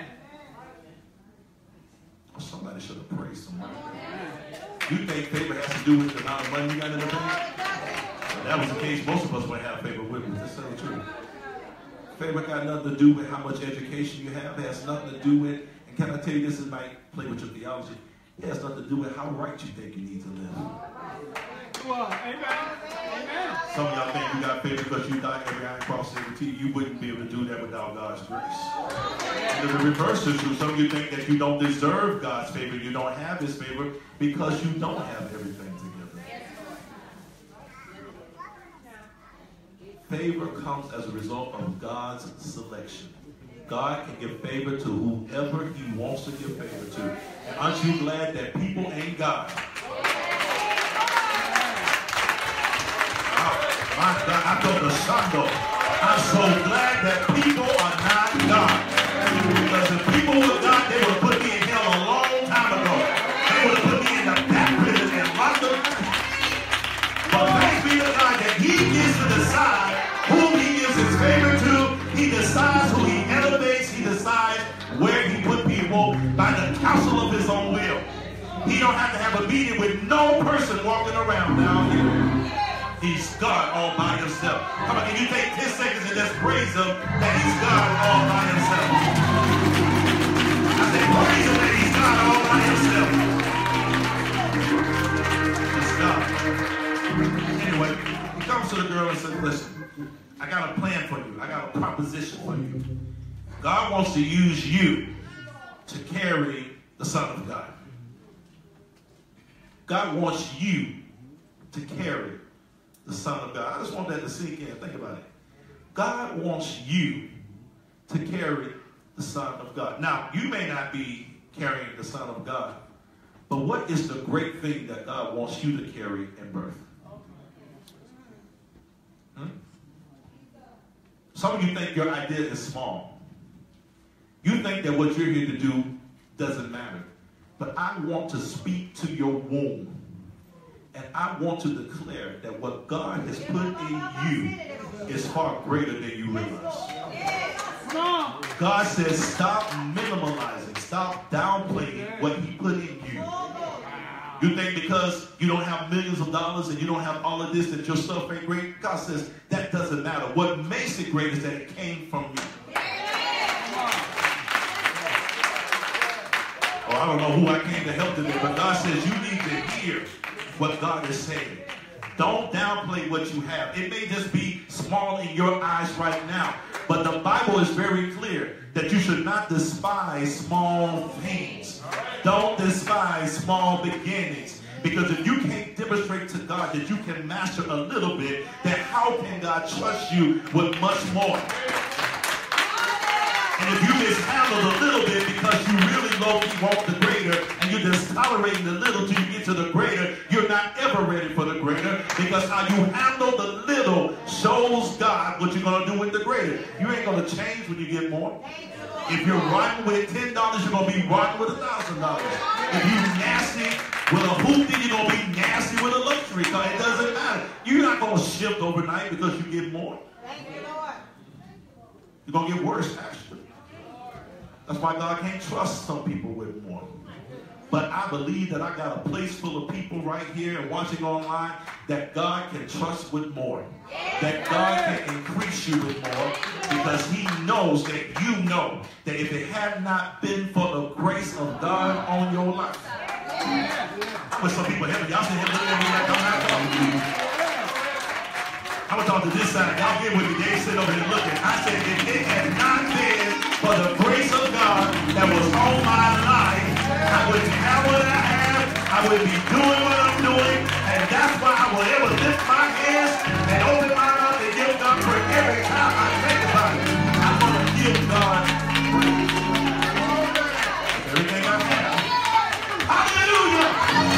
Oh, somebody should have praised someone. You think favor has to do with the amount of money you got in the bank? If that was the case, most of us would have favor with us. That's so true. Favor got nothing to do with how much education you have. It has nothing to do with, and can I tell you this, it might play with your theology. It has nothing to do with how right you think you need to live. Well, amen. Amen. Some of y'all think you got favor because you died every eye and crossed every T. You wouldn't be able to do that without God's grace. And the reverse is true. Some of you think that you don't deserve God's favor. You don't have His favor because you don't have everything together. Favor comes as a result of God's selection. God can give favor to whoever He wants to give favor to. And aren't you glad that people ain't God? My God, I go to Sando. I'm so glad that people are not God. Because if people were God, they would have put me in hell a long time ago. They would have put me in the back prison and locked up. But thanks be to God that He gets to decide whom He gives His favor to. He decides who He elevates. He decides where He put people by the counsel of His own will. He don't have to have a meeting with no person walking around down here. He's God all by Himself. Come on, can you take 10 seconds and just praise Him that He's God all by Himself? I said praise Him that He's God all by Himself. He's God. Anyway, He comes to the girl and says, listen, I got a plan for you. I got a proposition for you. God wants to use you to carry the Son of God. God wants you to carry the Son of God. I just want that to sink in. Think about it. God wants you to carry the Son of God. Now, you may not be carrying the Son of God, but what is the great thing that God wants you to carry in birth? Some of you think your idea is small. You think that what you're here to do doesn't matter. But I want to speak to your womb. And I want to declare that what God has put in you is far greater than you realize. God says stop minimalizing, stop downplaying what He put in you. You think because you don't have millions of dollars and you don't have all of this that your stuff ain't great? God says that doesn't matter. What makes it great is that it came from you. Oh, I don't know who I came to help today, but God says you need to hear what God is saying. Don't downplay what you have. It may just be small in your eyes right now, but the Bible is very clear that you should not despise small things. Don't despise small beginnings. Because if you can't demonstrate to God that you can master a little bit, then how can God trust you with much more? And if you mishandle a little bit because you really low-key want the greater, and you're just tolerating the little till you get to the greater, you're not ever ready for the greater, because how you handle the little shows God what you're going to do with the greater. You ain't going to change when you get more. If you're rotten with $10, you're going to be rotten with $1,000. If you're nasty with a hoopty, you're going to be nasty with a luxury car. It doesn't matter. You're not going to shift overnight because you get more. Thank you, Lord. You're going to get worse, actually. That's why God can't trust some people with more. But I believe that I got a place full of people right here and watching online that God can trust with more. That God can increase you with more, because he knows that you know that if it had not been for the grace of God on your life. With some people heaven, y'all say heaven, like I'm not talking to you. I'm going to talk to this side. Y'all get with me. They sit over here looking. I said if it had not been for the grace of God that was on my life, I wouldn't have what I have. I wouldn't be doing what I'm doing. And that's why I will ever lift my hands and open my mouth and give God praise every time I think about it. I'm going to give God praise. Everything I have. Hallelujah.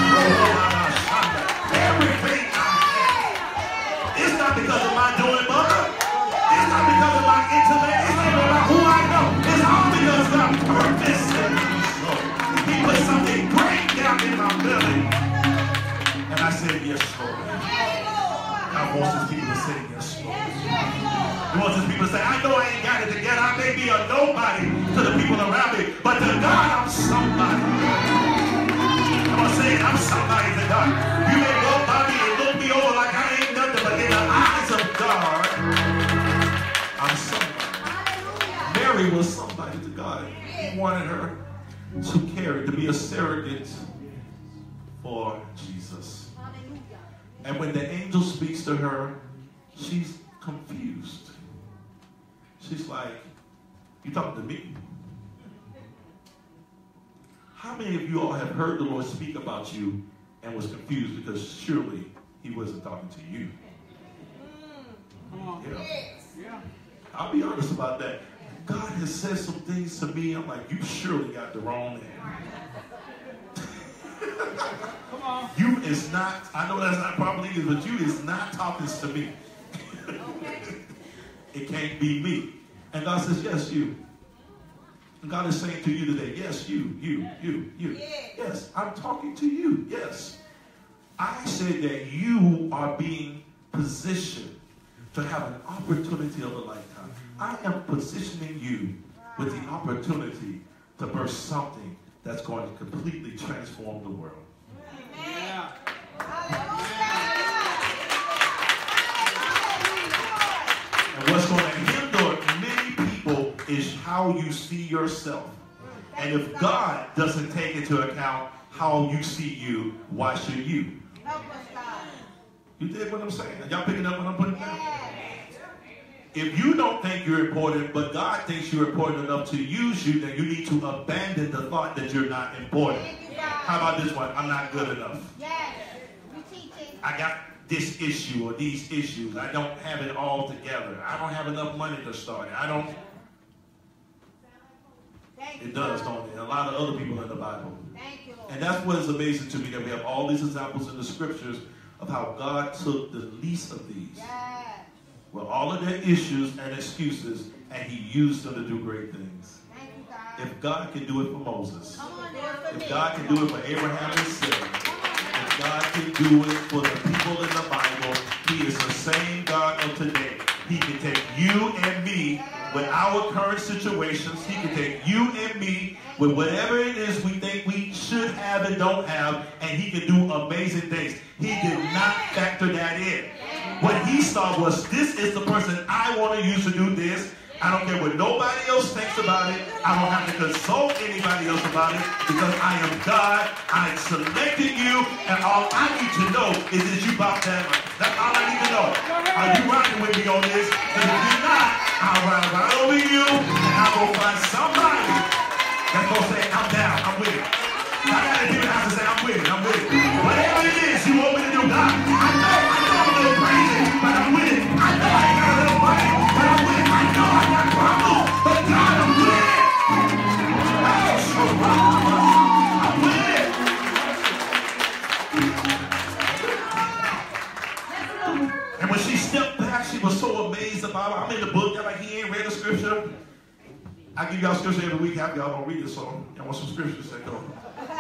Everything I have. It's not because of my doing, mother. It's not because of my intellect. It's not about who I know. It's all because God purposed it. He put something great down in my belly. And I said, yes, Lord. God wants his people to say, yes, Lord. He wants his people to say, I know I ain't got it together. I may be a nobody to the people around me, but to God, I'm somebody. I'm going to say it, I'm somebody to God. You may go by me and look me over like I ain't nothing, but in the eyes of God, I'm somebody. Mary was somebody to God. He wanted her to carry, to be a surrogate for Jesus. And when the angel speaks to her, she's confused. She's like, you talking to me? How many of you all have heard the Lord speak about you and was confused because surely he wasn't talking to you? Come on. Yeah. I'll be honest about that. God has said some things to me. I'm like, you surely got the wrong man. Come on. You is not, I know that's not proper English, but you is not talking to me. It can't be me. And God says, yes, you. And God is saying to you today, yes, you. Yes, I'm talking to you. Yes. I said that you are being positioned to have an opportunity of a lifetime. I am positioning you with the opportunity to birth something that's going to completely transform the world. Yeah. And what's going to hinder many people is how you see yourself. And if God doesn't take into account how you see you, why should you? You dig what I'm saying? Are y'all picking up what I'm putting down? If you don't think you're important, but God thinks you're important enough to use you, then you need to abandon the thought that you're not important. How about this one? I'm not good enough. I got this issue or these issues. I don't have it all together. I don't have enough money to start it. I don't. It does, don't it? And a lot of other people in the Bible. And that's what is amazing to me, that we have all these examples in the scriptures of how God took the least of these. With all of their issues and excuses, and he used them to do great things. If God can do it for Moses, if God can do it for Abraham and Sarah, if God can do it for the people in the Bible, he is the same God of today. He can take you and me with our current situations. He can take you and me with whatever it is we think we should have and don't have, and he can do amazing things. He did not factor that in. What he saw was, this is the person I want to use to do this. I don't care what nobody else thinks about it. I don't have to consult anybody else about it, because I am God. I selected you, and all I need to know is that you bow down. That's all I need to know. Are you rocking with me on this? Because if you're not, I'll ride right over you, and I'll go find somebody that's going to say, I'm down, I'm with it. I got to give it out to say, I'm with it, I'm with it. Whatever it is you want me to do, God, I know I'm a little crazy, but I'm with it. I know I ain't got a little money, but I'm with it. I know I got problems, but God, I'm with it. Oh, so I'm with it. And when she stepped back, she was so amazed about it. I'm in the book, they're like, he ain't read the scripture. I give y'all scripture every week. Half y'all don't read it, so y'all want some scriptures. Say go.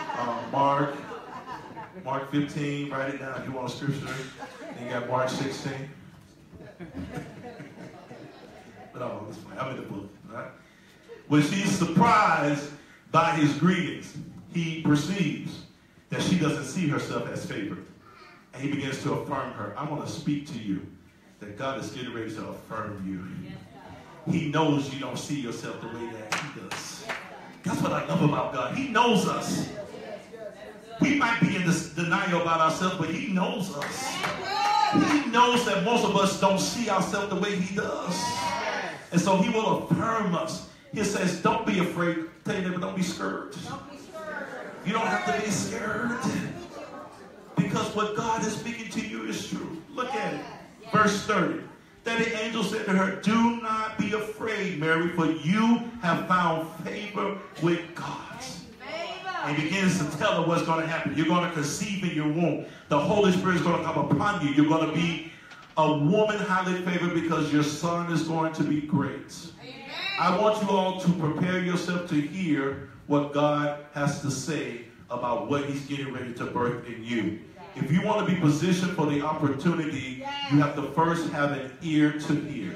Mark 15, write it down if you want a scripture. Then you got Mark 16. No, it's fine. I'm in the book. Right? When she's surprised by his greetings, he perceives that she doesn't see herself as favored. And he begins to affirm her. I want to speak to you that God is getting ready to affirm you. He knows you don't see yourself the way that he does. That's what I love about God. He knows us. We might be in this denial about ourselves, but he knows us. He knows that most of us don't see ourselves the way he does. And so he will affirm us. He says, don't be afraid. Tell you that, don't be scared. You don't have to be scared. Because what God is speaking to you is true. Look at it. Verse 30. Then the angel said to her, do not be afraid, Mary, for you have found favor with God. And he begins to tell her what's going to happen. You're going to conceive in your womb. The Holy Spirit is going to come upon you. You're going to be a woman highly favored because your son is going to be great. Amen. I want you all to prepare yourself to hear what God has to say about what he's getting ready to birth in you. If you want to be positioned for the opportunity, you have to first have an ear to hear.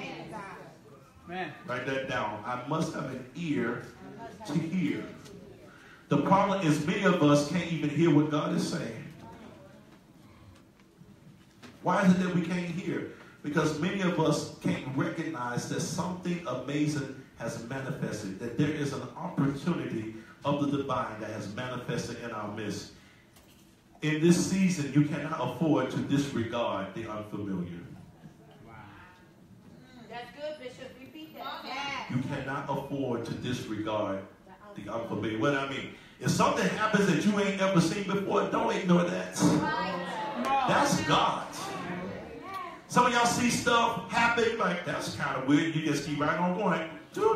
Write that down. I must have an ear to hear. The problem is many of us can't even hear what God is saying. Why is it that we can't hear? Because many of us can't recognize that something amazing has manifested, that there is an opportunity of the divine that has manifested in our midst. In this season, you cannot afford to disregard the unfamiliar. Wow. That's good, Bishop. Repeat that. You cannot afford to disregard the unfamiliar. What I mean, if something happens that you ain't ever seen before, don't ignore that. That's God. Some of y'all see stuff happen, like, that's kind of weird. You just keep right on going.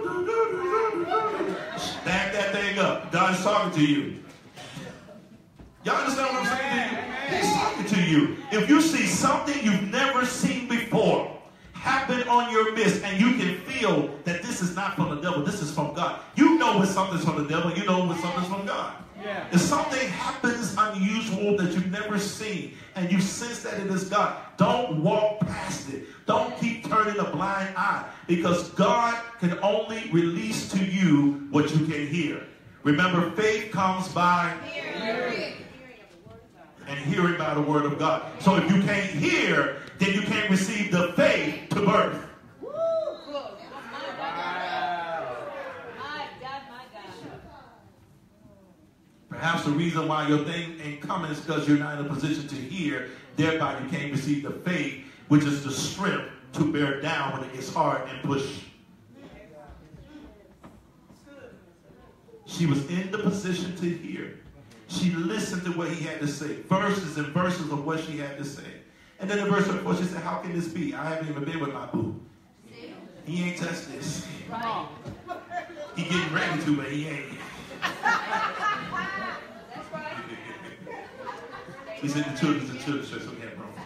Stack that thing up. God's talking to you. Y'all understand what I'm saying to you? He's talking to you. If you see something you've never seen before happen on your midst, and you can feel that this is not from the devil, this is from God. You know when something's from the devil, you know when something's from God. Yeah. If something happens unusual that you've never seen, and you sense that it is God, don't walk past it. Don't keep turning a blind eye, because God can only release to you what you can hear. Remember, faith comes by hearing, and hearing by the word of God. So if you can't hear, then you can't receive the faith to birth. Woo! My God. Perhaps the reason why your thing ain't coming is because you're not in a position to hear. Thereby, you can't receive the faith, which is the strength to bear down when it gets hard and push. She was in the position to hear. She listened to what he had to say. Verses and verses of what she had to say. And then in verse 24, she said, how can this be? I haven't even been with my boo. He ain't touched this. He getting ready to, but he ain't. That's right. He's in the children's church, so we can't run.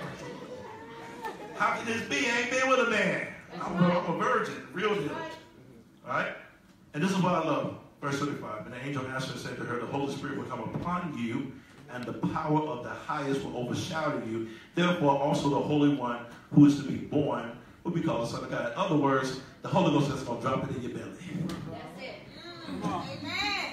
How can this be? I ain't been with a man. I'm a virgin, real deal. All right? And this is what I love. Verse 35, and the angel answered and said to her, the Holy Spirit will come upon you, and the power of the highest will overshadow you. Therefore, also the Holy One who is to be born will be called the Son of God. In other words, the Holy Ghost is going to drop it in your belly. That's it. Amen.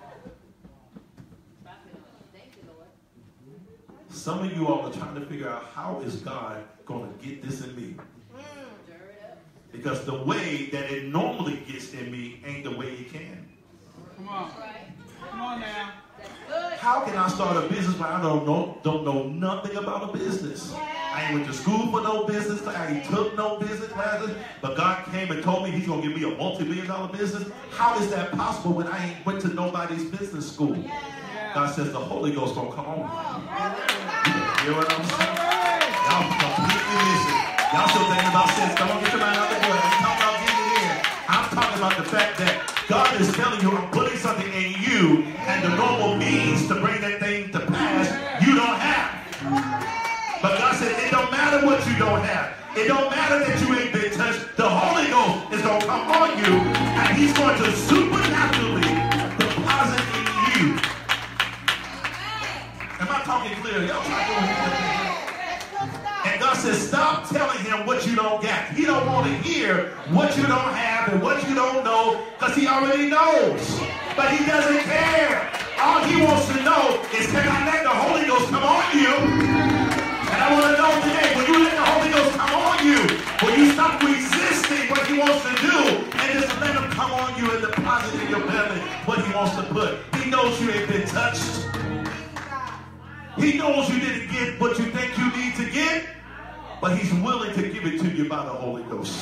Thank you, Lord. Some of you all are trying to figure out, how is God going to get this in me? Because the way that it normally gets in me ain't the way it can. Come on. Come on now. How can I start a business when I don't know nothing about a business? I ain't went to school for no business. I ain't took no business classes. But God came and told me he's going to give me a multi-million-dollar business. How is that possible when I ain't went to nobody's business school? God says the Holy Ghost going to come on. You hear what I'm saying? Y'all completely missing. Y'all still thinking about sense. Come on, get your mind out the way. I ain't talking about getting it in. I'm talking about the fact that God is telling you, I'm putting something in you, and the normal means to bring that thing to pass, you don't have. But God said, it don't matter what you don't have. It don't matter that you ain't been touched. The Holy Ghost is going to come on you, and he's going to supernaturally deposit in you. Am I talking clear? Y'all trying to go ahead. And God says, stop telling him what you don't got. He don't want to hear what you don't have and what you don't know because he already knows. But he doesn't care. All he wants to know is, can I let the Holy Ghost come on you? And I want to know today, when you let the Holy Ghost come on you, when you stop resisting what he wants to do and just let him come on you and deposit in your belly what he wants to put. He knows you ain't been touched. He knows you didn't get what you think you need to get, but he's willing to give it to you by the Holy Ghost.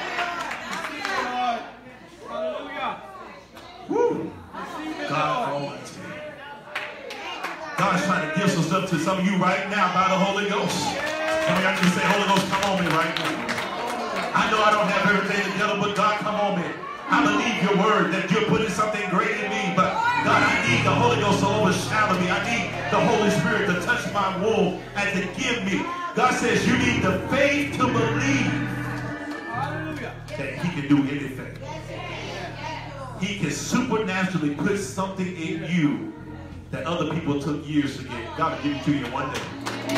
Hallelujah. Woo. God Almighty. God's trying to give some stuff to some of you right now by the Holy Ghost. Some of y'all can say, Holy Ghost, come on me right now. I know I don't have everything together, but God, come on me. I believe your word that you're putting something great in me, but God, I need the Holy Ghost to overshadow me. I need the Holy Spirit to touch my womb and to give me. God says you need the faith to believe that he can do anything. He can supernaturally put something in you that other people took years to get. God will give it to you in one day.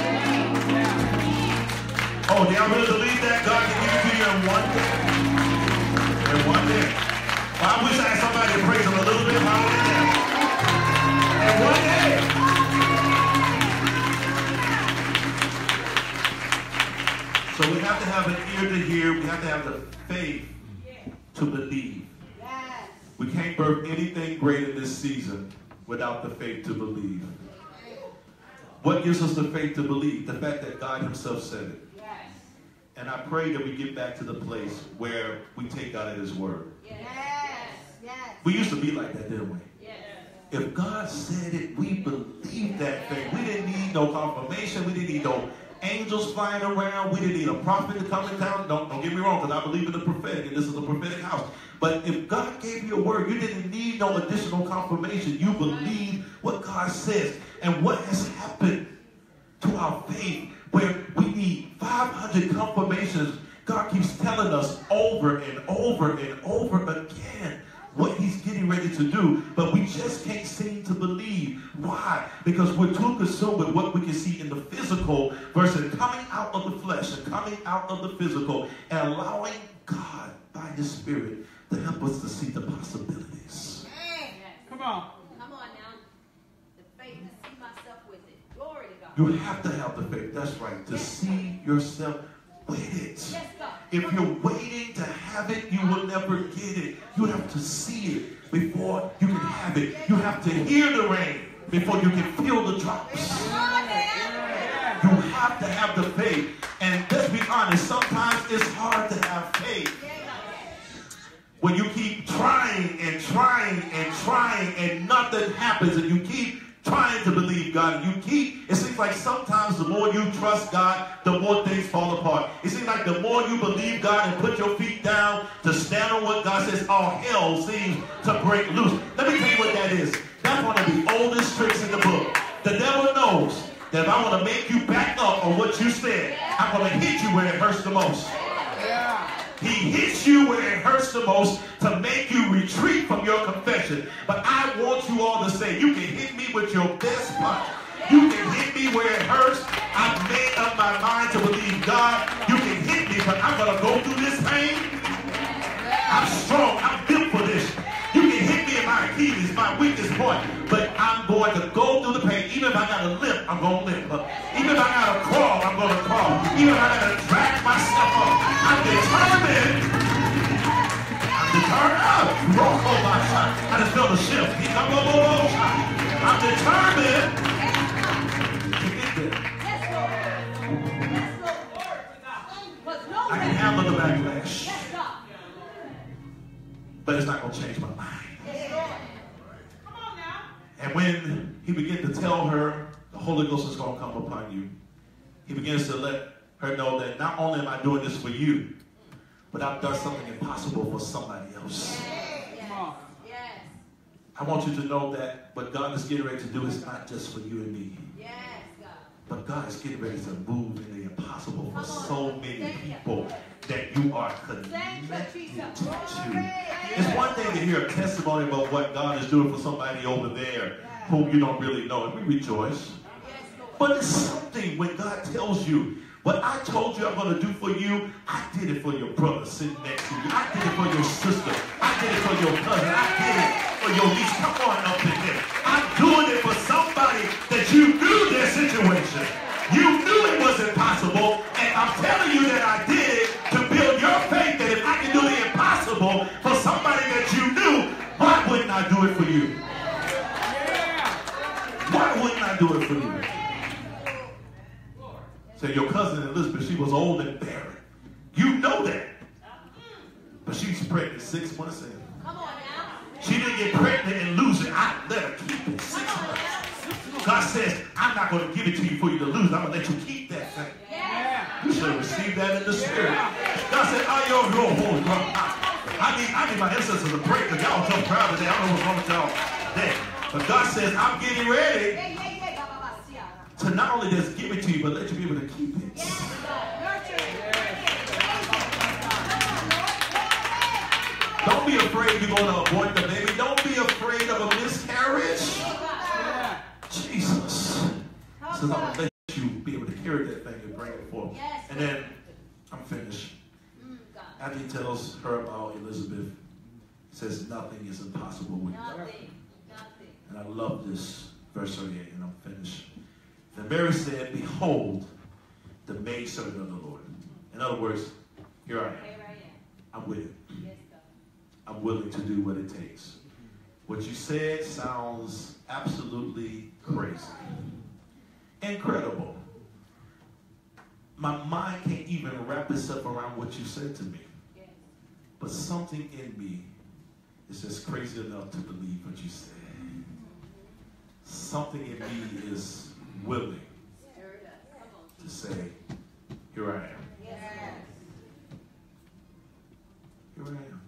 Oh, do y'all really believe that? God can give it to you in one day. In one day. Well, I wish I had somebody to praise him a little bit higher than that. In one day. So we have to have an ear to hear. We have to have the faith to believe. We can't birth anything great in this season without the faith to believe. What gives us the faith to believe? The fact that God himself said it. And I pray that we get back to the place where we take God at his word. We used to be like that, didn't we? If God said it, we believed that thing. We didn't need no confirmation. We didn't need no angels flying around. We didn't need a prophet to come in town. Don't get me wrong, because I believe in the prophetic, and this is a prophetic house. But if God gave you a word, you didn't need no additional confirmation. You believed what God says. And what has happened to our faith, where we need 500 confirmations, God keeps telling us over and over and over again what he's getting ready to do, but we just can't seem to believe. Why? Because we're too consumed with what we can see in the physical versus coming out of the flesh and coming out of the physical and allowing God by his Spirit to help us to see the possibilities. Come on. Come on now. The faith to see myself with it. Glory to God. You have to have the faith, that's right, to see yourself with it. Yes, God. If you're waiting to have it, you will never get it. You have to see it before you can have it. You have to hear the rain before you can feel the drops. You have to have the faith. And let's be honest, sometimes it's hard to have faith. When you keep trying and trying and trying and nothing happens, and you keep trying to believe God, and it seems like sometimes the more you trust God, the more things fall apart. It seems like the more you believe God and put your feet down to stand on what God says, all hell seems to break loose. Let me tell you what that is. That's one of the oldest tricks in the book. The devil knows that if I want to make you back up on what you said, I'm going to hit you where it hurts the most. He hits you where it hurts the most to make you retreat from your confession. But I want you all to say, you can hit me with your best punch. You can hit me where it hurts. I've made up my mind to believe God. You can hit me, but I'm going to go through this pain. I'm strong. I'm built for this. You can hit me in my Achilles, my weakest point, but I'm going to go through the pain. Even if I got to limp, I'm going to limp. Even if I got to crawl, I'm going to crawl. Even if I got to drag myself up, I'm determined. I'm determined. I just felt a shift. I'm determined to get there. I can handle the backlash. But it's not going to change my mind. Come on now. And when he began to tell her, the Holy Ghost is going to come upon you, he begins to let her know that not only am I doing this for you, but I've done something impossible for somebody else. Come on. Yes. I want you to know that what God is getting ready to do is not just for you and me. Yes, God. But God is getting ready to move in the impossible for so many people that you are connected to. It's one thing to hear a testimony about what God is doing for somebody over there whom you don't really know, and we rejoice. But it's something when God tells you What I told you I'm going to do for you, I did it for your brother sitting next to you. I did it for your sister. I did it for your cousin. I did it for your niece. Come on up in here. I'm doing it for somebody that you knew their situation. You knew it wasn't possible, and I'm telling you that I did it to build your faith that if I can do the impossible for somebody that you knew, why wouldn't I do it for you? Why wouldn't I do it for you? So your cousin Elizabeth, she was old and barren. You know that. But she's pregnant 6 months in. Come on now. She didn't get pregnant and lose it. I let her keep it 6 months. God says, I'm not going to give it to you for you to lose. I'm going to let you keep that thing. Yeah. You should have received that in the spirit. God said, oh, yo, I need my ancestors to break because y'all tough crowd today. I don't know what's wrong with y'all today. But God says, I'm getting ready to not only just give it to you, but let you be able to keep it. Don't be afraid you're going to abort the baby. Don't be afraid of a miscarriage. Jesus. Says, I'm going to let you be able to carry that thing and bring it forth. And then, I'm finished. After he tells her about Elizabeth, he says, nothing is impossible with God. Nothing. And I love this, verse 38, and I'm finished. Then Mary said, behold, the maidservant of the Lord. In other words, here I am. I'm with it. I'm willing to do what it takes. What you said sounds absolutely crazy. Incredible. My mind can't even wrap itself around what you said to me. But something in me is just crazy enough to believe what you said. Something in me is willing to say, here I am. Here I am.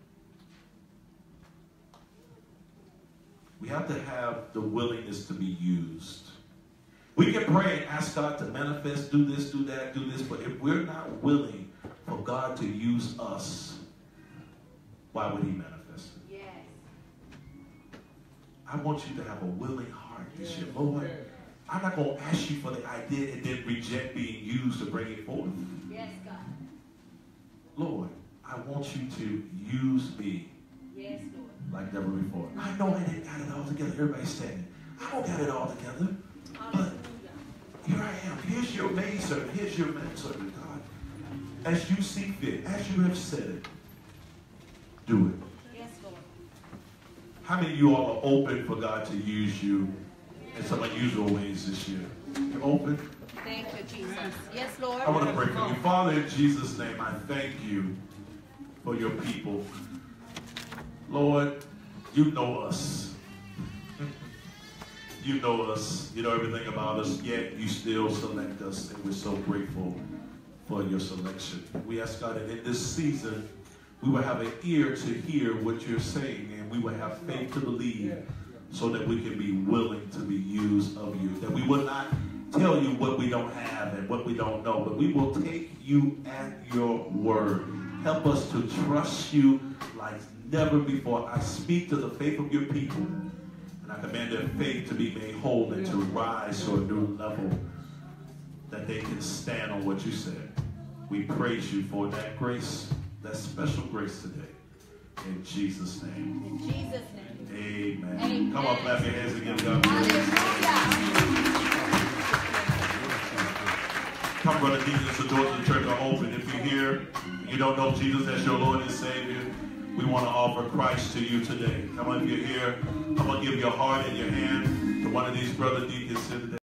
We have to have the willingness to be used. We can pray and ask God to manifest, do this, do that, do this, but if we're not willing for God to use us, why would he manifest it? Yes. I want you to have a willing heart this year. Lord, I'm not going to ask you for the idea and then reject being used to bring it forth. Yes, God. Lord, I want you to use me Yes, Lord. like never before. I know I didn't got it all together. Everybody's standing. I don't got it all together. But here I am. Here's your maidservant. Here's your manservant, God. As you see fit, as you have said it, do it. Yes, Lord. How many of you all are open for God to use you in some unusual ways this year? You're open? Thank you, Jesus. Yes, Lord. I want to pray for you. Father, in Jesus' name, I thank you for your people. Lord, you know us. You know us. You know everything about us, yet you still select us, and we're so grateful for your selection. We ask God that in this season, we will have an ear to hear what you're saying, and we will have faith to believe so that we can be willing to be used of you. That we will not tell you what we don't have and what we don't know, but we will take you at your word. Help us to trust you like never before. I speak to the faith of your people, and I command their faith to be made whole and to rise to a new level that they can stand on what you said. We praise you for that grace, that special grace today. In Jesus' name. In Jesus' name. Amen. Amen. Come on, clap your hands and give God praise. Come, brother, Jesus, the doors of the church are open. If you're here, you don't know Jesus as your Lord and Savior, we want to offer Christ to you today. Come on, if you're here, I'm going to give your heart and your hand to one of these brother deacons today.